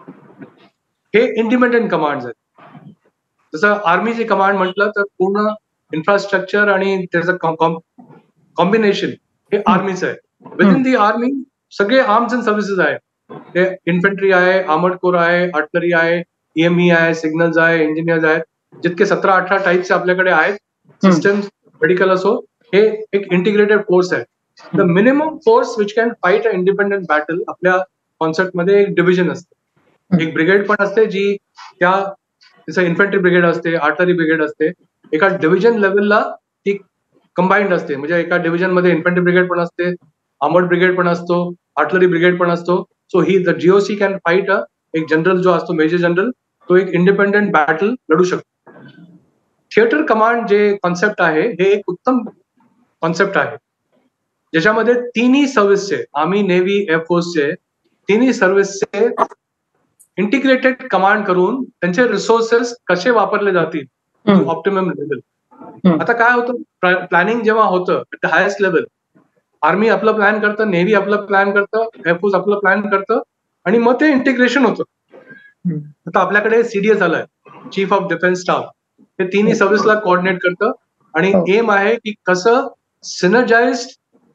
हे इंडिपेंडेंट कमांड आहेत. जसं आर्मीचे कमांड म्हटलं तर पूर्ण इन्फ्रास्ट्रक्चर आणि त्याचं कॉम्बिनेशन हे आर्मीचं आहे. विदिन दी आर्मी सगळे आर्म्स अँड सर्व्हिसेस आहेत. ते इन्फंट्री आहे, आर्मर्ड कोर आहे, आर्टलरी आहे, ईएमई आहे, सिग्नल्स आहे, इंजिनियर्स आहेत. जितके सतरा अठरा टाईपचे आपल्याकडे आहेत सिस्टम्स, मेडिकल असो, हे एक इंटिग्रेटेड फोर्स आहे. The minimum force which can fight a independent battle आपल्या कॉन्सेप्टमध्ये एक डिव्हिजन असते, एक ब्रिगेड पण असते, जी त्या जसं इन्फंट्री ब्रिगेड असते, आर्टलरी ब्रिगेड असते. एका डिव्हिजन लेवलला ती कंबाईंड असते. म्हणजे एका डिव्हिजन मध्ये इन्फंट्री ब्रिगेड पण असते, आर्मर्ड ब्रिगेड पण असतो, आर्टलरी ब्रिगेड पण असतो. So he the GOC can fight a, एक जनरल जो असतो, मेजर जनरल, तो एक इंडिपेंडेंट बॅटल लढू शकतो. थिएटर कमांड जे कॉन्सेप्ट आहे हे एक उत्तम कॉन्सेप्ट आहे, ज्याच्यामध्ये तिन्ही सर्व्हिसचे, आर्मी, नेव्ही, एअरफोर्सचे तिन्ही सर्व्हिसचे इंटिग्रेटेड कमांड करून त्यांचे रिसोर्सेस कसे वापरले जातील ऑप्टिमम लेवल. आता काय होतं, प्लॅनिंग जेव्हा होतं at the highest level, army आपलं प्लॅन करतं, नेव्ही आपलं प्लॅन करतं, एअरफोर्स आपलं प्लॅन करतं आणि मग ते इंटिग्रेशन होतं. आता आपल्याकडे सीडीएस आलाय, चीफ ऑफ डिफेन्स स्टाफ, हे तिन्ही सर्व्हिसला कोऑर्डिनेट करतं आणि एम आहे की कसं सिनर्जाइज्ड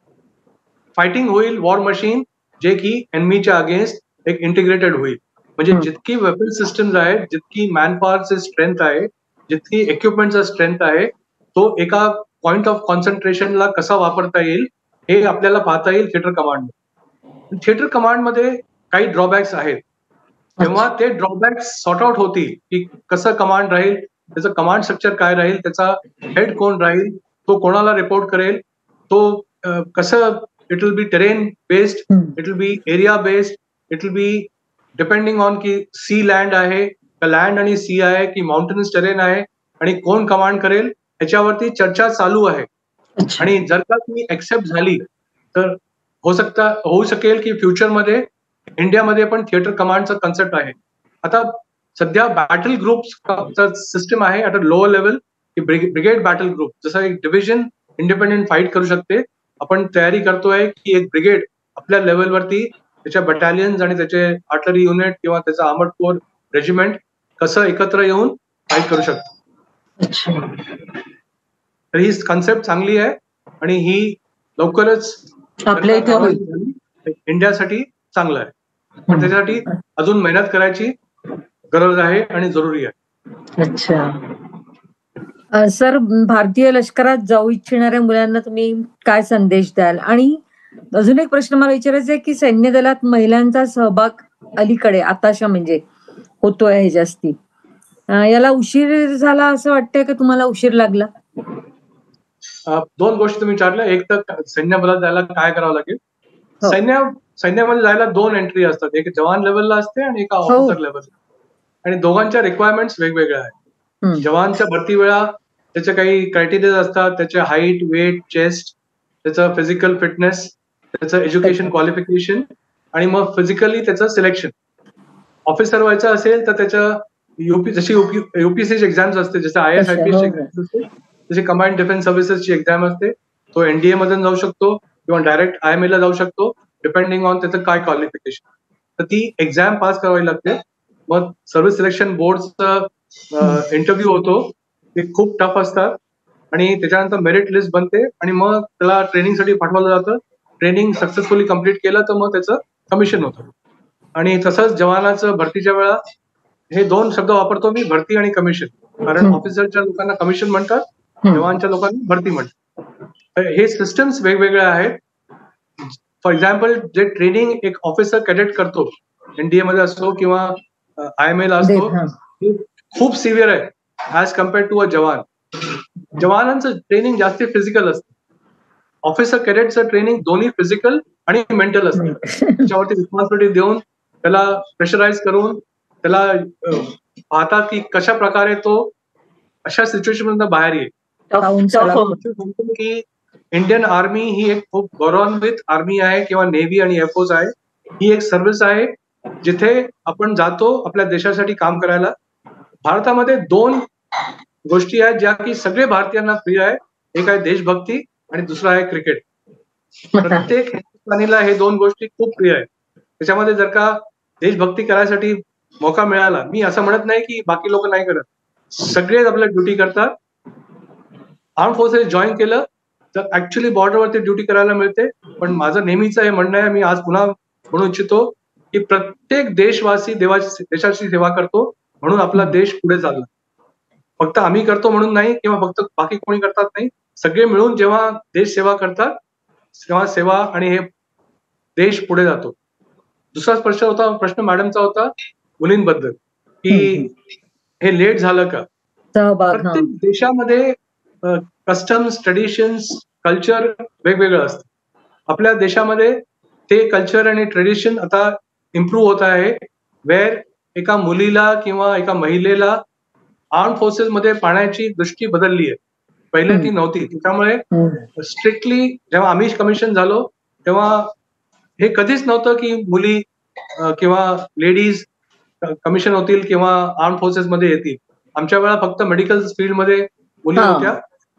फायटिंग होईल, वॉर मशीन, जे की एनमीच्या अगेन्स्ट एक इंटिग्रेटेड होईल. म्हणजे जितकी वेपन सिस्टम्स आहेत, जितकी मॅनपॉवरची स्ट्रेंथ आहे, जितकी इक्विपमेंटचा स्ट्रेंथ आहे, तो एका पॉइंट ऑफ कॉन्सन्ट्रेशनला कसा वापरता येईल हे आपल्याला पाहता येईल थिएटर कमांड. थिएटर कमांड मध्ये काही ड्रॉबॅक्स आहेत, तेव्हा ते ड्रॉबॅक्स सॉर्ट आउट होतील की कसं कमांड राहील, त्याचं कमांड स्ट्रक्चर काय राहील, त्याचा हेड कोण राहील, तो कोणाला रिपोर्ट करेल, तो कसं, it will be terrain based, it will be area based, it will be depending on की सी लँड आहे का लँड आणि सी आहे की माउंटेनस टेरेन आहे आणि कोण कमांड करेल ह्याच्यावरती चर्चा चालू आहे. आणि जर का ती एक्सेप्ट झाली तर हो सकता होऊ शकेल की फ्युचरमध्ये इंडियामध्ये पण थिएटर कमांडचा कन्सेप्ट आहे. आता सध्या बॅटल ग्रुपचा सिस्टम आहे ॲट अ लोअर लेवल, की ब्रिगेड बॅटल ग्रुप, जसं एक डिव्हिजन इंडिपेंडेंट फाईट करू शकते. आपण तयारी करतोय की एक ब्रिगेड आपल्या लेवलवरती त्याच्या बटालियन्स आणि त्याचे आर्टलरी युनिट किंवा त्याचा आर्मर्ड कोर रेजिमेंट कसं एकत्र येऊन फाईट करू शकतो. तर ही कन्सेप्ट चांगली आहे आणि ही लवकरच आपल्या इथे होईल. इंडियासाठी चांगलं आहे, पण त्याच्यासाठी अजून मेहनत करायची गरज आहे आणि जरुरी आहे. अच्छा सर, भारतीय लष्करात जाऊ इच्छिणाऱ्या मुलांना तुम्ही काय संदेश द्याल? आणि अजून एक प्रश्न मला विचारायचा आहे की सैन्य दलात महिलांचा सहभाग अलीकडे आताशा म्हणजे होतोय हे जास्ती, याला उशीर झाला असं वाटतंय का तुम्हाला? उशीर लागला? दोन गोष्टी तुम्ही विचारल्या. एक तर सैन्य बलात जायला काय करावं लागेल. सैन्य सैन्यामध्ये जायला दोन एंट्री असतात, एक जवान लेवलला असते आणि एका ऑफिसर लेवलला, आणि दोघांच्या रिक्वायरमेंट्स वेगवेगळ्या आहेत. जवानच्या भरती वेळा त्याचे काही क्रायटेरिया असतात, त्याचे हाईट, वेट, चेस्ट, त्याचं फिजिकल फिटनेस, त्याचं एज्युकेशन क्वालिफिकेशन आणि मग फिजिकली त्याचं सिलेक्शन. ऑफिसर व्हायचं असेल तर त्याच्या युपी जशी युपीएससी एक्झाम्स असते, जसं I S I P S exams असते, जशी कमांड डिफेन्स सर्व्हिसेसची एक्झाम असते, तो एनडीए मधून जाऊ शकतो किंवा डायरेक्ट आय एम ए ला जाऊ शकतो, डिपेंडिंग ऑन त्याचं काय क्वालिफिकेशन. तर ती एक्झाम पास करावी लागते. मग सर्व्हिस सिलेक्शन बोर्डचं इंटरव्ह्यू होतो, ते खूप टफ असतात आणि त्याच्यानंतर मेरिट लिस्ट बनते आणि मग त्याला ट्रेनिंगसाठी पाठवलं जातं. ट्रेनिंग सक्सेसफुली कम्प्लीट केलं तर मग त्याचं कमिशन होतं. आणि तसंच जवानाचं भरतीच्या वेळा, हे दोन शब्द वापरतो मी, भरती आणि कमिशन, कारण ऑफिसरच्या लोकांना कमिशन म्हणतात, जवानच्या लोकांना भरती म्हणतात. हे सिस्टम्स वेगवेगळे आहेत. फॉर एक्झाम्पल, जे ट्रेनिंग एक ऑफिसर कॅडेट करतो एनडीए मध्ये असतो किंवा आय एम ए ला असतो, खूप सिव्हिअर आहे ऍज कम्पेअर्ड टू अ जवान. जवानांचं ट्रेनिंग जास्त फिजिकल असतं. ऑफिसर कॅडेटचं ट्रेनिंग दोन्ही फिजिकल आणि मेंटल असतं. त्याच्यावरती रिस्पॉन्सिबिलिटी देऊन, त्याला प्रेशराईज करून, त्याला पाहतात की कशा प्रकारे तो अशा सिच्युएशन मधून बाहेर येईल. की इंडियन आर्मी ही एक खूप गौरवान्वित आर्मी आहे किंवा नेव्ही आणि एअरफोर्स आहे. ही एक सर्व्हिस आहे जिथे आपण जातो आपल्या देशासाठी काम करायला. भारतामध्ये दोन गोष्टी आहेत ज्या की सगळे भारतीयांना प्रिय आहे. एक आहे देशभक्ती आणि दुसरा आहे क्रिकेट. प्रत्येक हिंदुस्थानीला हे दोन गोष्टी खूप प्रिय आहेत. त्याच्यामध्ये जर का देशभक्ती करायसाठी मौका मिळाला, मी असं म्हणत नाही की बाकी लोक नाही करत, सगळेच आपल्या ड्युटी करतात. आर्म फोर्सेस जॉईन केलं तर ऍक्च्युली बॉर्डरवरती ड्युटी करायला मिळते. पण माझं नेहमीच हे म्हणणं आहे, मी आज पुन्हा म्हणू इच्छितो की प्रत्येक देशवासी देवाची देशाची सेवा करतो म्हणून आपला देश पुढे चालला. फक्त आम्ही करतो म्हणून नाही किंवा फक्त बाकी कोणी करतात नाही, सगळे मिळून जेव्हा देश सेवा करतात तेव्हा सेवा आणि हे देश पुढे जातो. दुसरा प्रश्न होता प्रश्न मॅडमचा होता मुलींबद्दल की हे लेट झालं का. प्रत्येक देशामध्ये कस्टम्स, ट्रेडिशन्स, कल्चर वेगवेगळं असतं. आपल्या देशामध्ये ते कल्चर आणि ट्रेडिशन आता इम्प्रूव्ह होत आहे, वेर एका मुलीला किंवा एका महिलेला आर्म फोर्सेस मध्ये पाहण्याची दृष्टी बदलली आहे. पहिले ती नव्हती. त्यामुळे स्ट्रिक्टली जेव्हा आम्ही कमिशन झालो तेव्हा हे कधीच नव्हतं की मुली किंवा लेडीज कमिशन होतील किंवा आर्म फोर्सेस मध्ये येतील. आमच्या वेळा फक्त मेडिकल फील्ड मध्ये मुली होत्या.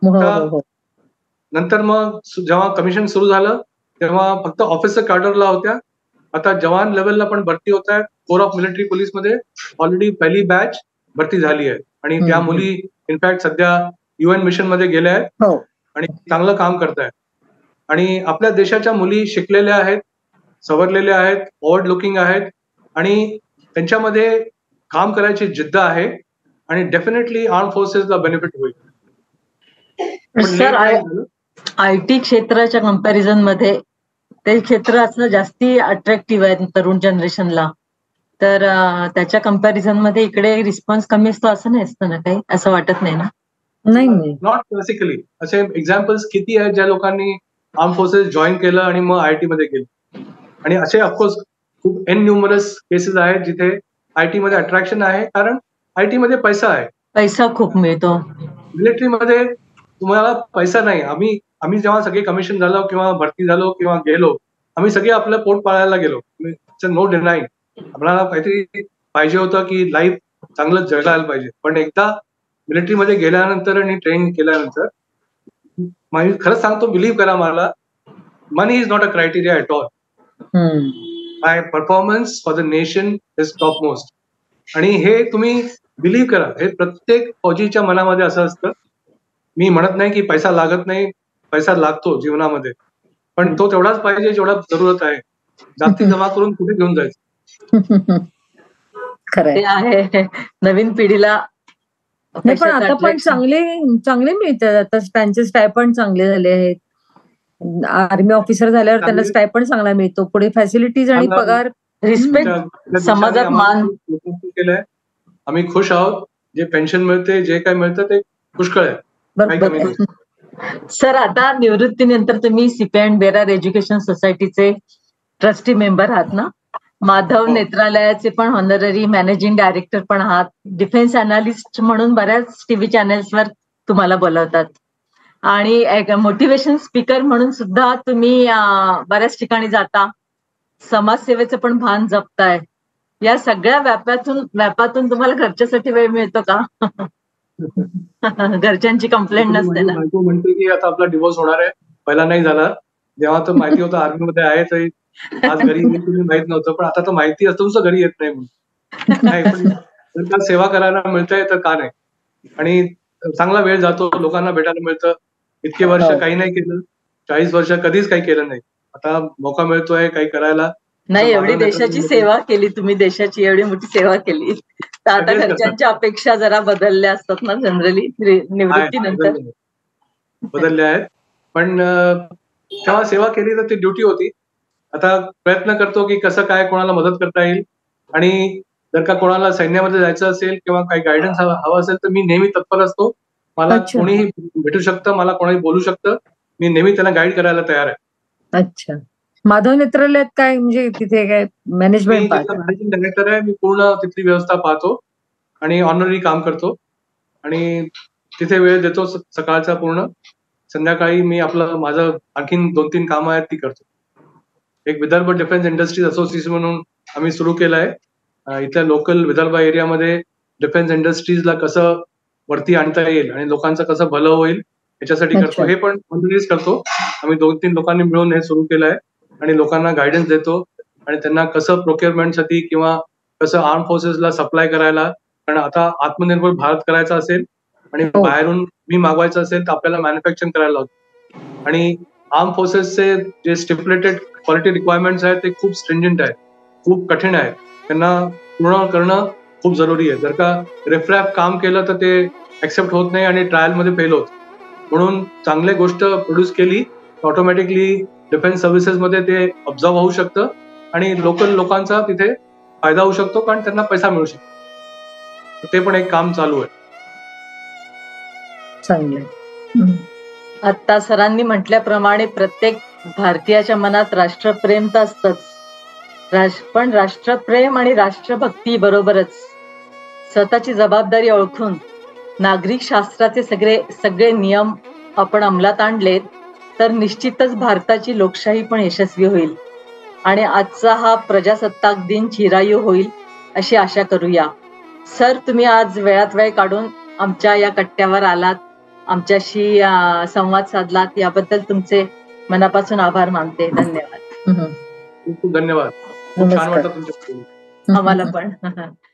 नंतर मग जेव्हा कमिशन सुरू झालं तेव्हा फक्त ऑफिसर कॅडरला होत्या. आता जवान लेवलला पण भरती होत आहेत. कोर ऑफ मिलिटरी पोलीस मध्ये ऑलरेडी पहिली बॅच भरती झाली आहे आणि त्या मुली इनफॅक्ट सध्या युएन मिशन मध्ये गेल्या आहेत आणि चांगलं काम करतायत. आणि आपल्या देशाच्या मुली शिकलेल्या आहेत, सवरलेल्या आहेत, फॉरवर्ड लुकिंग आहेत आणि त्यांच्यामध्ये काम करायची जिद्द आहे आणि डेफिनेटली आर्म फोर्सेसला बेनिफिट होईल. सर, आय टी क्षेत्राच्या कम्पॅरिझन मध्ये ते क्षेत्र असं जास्ती अट्रॅक्टिव्ह आहे तरुण जनरेशनला, तर त्याच्या कम्पॅरिझन मध्ये इकडे रिस्पॉन्स कमी असतो असं नाही असतं ना, काही असं वाटत नाही ना? नाही नाही नॉट बेसिकली. असे एक्झाम्पल्स किती आहेत ज्या लोकांनी आर्म फोर्सेस जॉईन केलं आणि मग आयटी मध्ये गेले. आणि असे ऑफकोर्स खूप एन न्यूमरस केसेस आहेत जिथे आयटी मध्ये अट्रॅक्शन आहे, कारण आयटी मध्ये पैसा आहे, पैसा खूप मिळतो. मिलिटरीमध्ये तुम्हाला पैसा नाही. आम्ही आम्ही जेव्हा सगळे कमिशन झालो किंवा भरती झालो किंवा गेलो, आम्ही सगळे आपलं पोट पाळायला गेलो. No denying. आपल्याला काहीतरी पाहिजे होतं की लाईफ चांगलं जगायला पाहिजे. पण एकदा मिलिटरीमध्ये गेल्यानंतर आणि ट्रेन केल्यानंतर खरंच सांगतो, बिलीव्ह करा मला, money is not a criteria at all. My performance for the nation is top most. आणि हे तुम्ही बिलीव्ह करा, हे प्रत्येक फौजीच्या मनामध्ये असं असतं मी म्हणत नाही की पैसा लागत नाही, पैसा लागतो जीवनामध्ये, पण तो तेवढाच पाहिजे जेवढा जरूरत आहे. जास्ती जमा करून कुठे घेऊन जायचं. खरंय. ते आहे नवीन पिढीला. नाही पण आता पण चांगले चांगले मिळतात, आता त्यांचे स्टायपंड चांगले झाले आहेत. आर्मी ऑफिसर झाल्यावर त्यांना स्टायपंड चांगला मिळतो, पुढे फॅसिलिटीज आणि पगार, रिस्पेक्ट, समाजात मान केलंय. आम्ही खुश आहोत. जे पेन्शन मिळते, जे काय मिळतं ते पुष्कळ आहे. बरोबर. सर, आता निवृत्तीनंतर तुम्ही सीपी अँड बेरार एज्युकेशन सोसायटीचे ट्रस्टी मेंबर आहात ना? माधव नेत्रालयाचे पण ऑनररी मॅनेजिंग डायरेक्टर पण आहात. डिफेन्स अनालिस्ट म्हणून बऱ्याच टीव्ही चॅनेल्सवर तुम्हाला बोलवतात आणि एक मोटिवेशन स्पीकर म्हणून सुद्धा तुम्ही बऱ्याच ठिकाणी जाता. समाजसेवेचं पण भान जपताय. या सगळ्या व्यापातून व्यापातून तुम्हाला घरच्यासाठी वेळ मिळतो का? घरच्यांची कंप्लेंट नसते ना? म्हणते की आता आपला डिवोर्स होणार आहे, पहिला नाही झाला. जेव्हा तर माहिती होतं आर्मी मध्ये आहे तरी आज घरी तुम्ही माहित नव्हतं, पण आता तर माहिती असतं तुमचं घरी येत नाही म्हणून. पण सेवा करायला मिळतंय तर का नाही. आणि चांगला वेळ जातो, लोकांना भेटायला मिळतं. इतके वर्ष काही नाही केलं, चाळीस वर्ष कधीच काही केलं नाही. आता मौका मिळतोय काही करायला. नाही, एवढी देशाची सेवा केली तुम्ही, देशाची एवढी मोठी सेवा केली, तर आता घरच्यांच्या अपेक्षा जरा बदलल्या असतात ना जनरली निवृत्तीनंतर? बदलल्या आहेत, पण तेव्हा सेवा केली तर ती ड्युटी होती. आता प्रयत्न करतो की कसं काय कोणाला मदत करता येईल, आणि जर का कोणाला सैन्यामध्ये जायचं असेल किंवा काही गायडन्स हवं असेल तर मी नेहमी तत्पर असतो. मला कोणीही भेटू शकतं, मला कोणी बोलू शकतं, मी नेहमी त्यांना गाईड करायला तयार आहे. अच्छा. माधव नेत्रालयात काय म्हणजे तिथे काय मॅनेजमेंट? मॅनेजिंग डायरेक्टर आहे मी. पूर्ण तिथली व्यवस्था पाहतो आणि ऑनररी काम करतो आणि तिथे वेळ देतो सकाळचा पूर्ण. संध्याकाळी मी आपलं माझं आणखीन दोन तीन कामं आहेत ती करतो. एक विदर्भ डिफेन्स इंडस्ट्रीज असोसिएशन म्हणून आम्ही सुरू केलं आहे. इथल्या लोकल विदर्भ एरियामध्ये डिफेन्स इंडस्ट्रीजला कसं वरती आणता येईल आणि लोकांचं कसं भलं होईल याच्यासाठी करतो. हे पण ऑनररीज करतो. आम्ही दोन तीन लोकांनी मिळून हे सुरू केलं आहे आणि लोकांना गायडन्स देतो आणि त्यांना कसं प्रोक्युअरमेंटसाठी किंवा कसं आर्म फोर्सेसला सप्लाय करायला, कारण आता आत्मनिर्भर भारत करायचा असेल आणि बाहेरून मी मागवायचं असेल तर आपल्याला मॅन्युफॅक्चरिंग करायला लागतं. आणि आर्म फोर्सेसचे जे स्टिप्युलेटेड क्वालिटी रिक्वायरमेंट्स आहेत ते खूप स्ट्रिंजंट आहेत, खूप कठीण आहेत. त्यांना पूर्ण करणं खूप जरुरी आहे. जर का रिफ्रॅप काम केलं तर ते ऍक्सेप्ट होत नाही आणि ट्रायलमध्ये फेल होत. म्हणून चांगली गोष्ट प्रोड्यूस केली ऑटोमॅटिकली डिफेन्स सर्व्हिसेसमध्ये ते ऑब्झर्व होऊ शकतं आणि लोकल लोकांचा तिथे फायदा होऊ शकतो, कारण त्यांना पैसा मिळू शकतो. ते पण एक काम चालू आहे. चांगलं. आता सरांनी म्हटल्याप्रमाणे प्रत्येक भारतीयाच्या मनात राष्ट्रप्रेम तर असतंच, पण राष्ट्रप्रेम आणि राष्ट्रभक्ती बरोबरच स्वतःची जबाबदारी ओळखून नागरिक शास्त्राचे सगळे सगळे नियम आपण अंमलात आणलेत तर निश्चितच भारताची लोकशाही पण यशस्वी होईल आणि आजचा हा प्रजासत्ताक दिन चिरायू होईल अशी आशा करूया. सर, तुम्ही आज वेळात वेळ काढून आमच्या या कट्ट्यावर आलात, आमच्याशी संवाद साधलात, याबद्दल तुमचे मनापासून आभार मानते. धन्यवाद. खूप खूप धन्यवाद. खूप छान वाटलं तुमच्या. आम्हाला पण.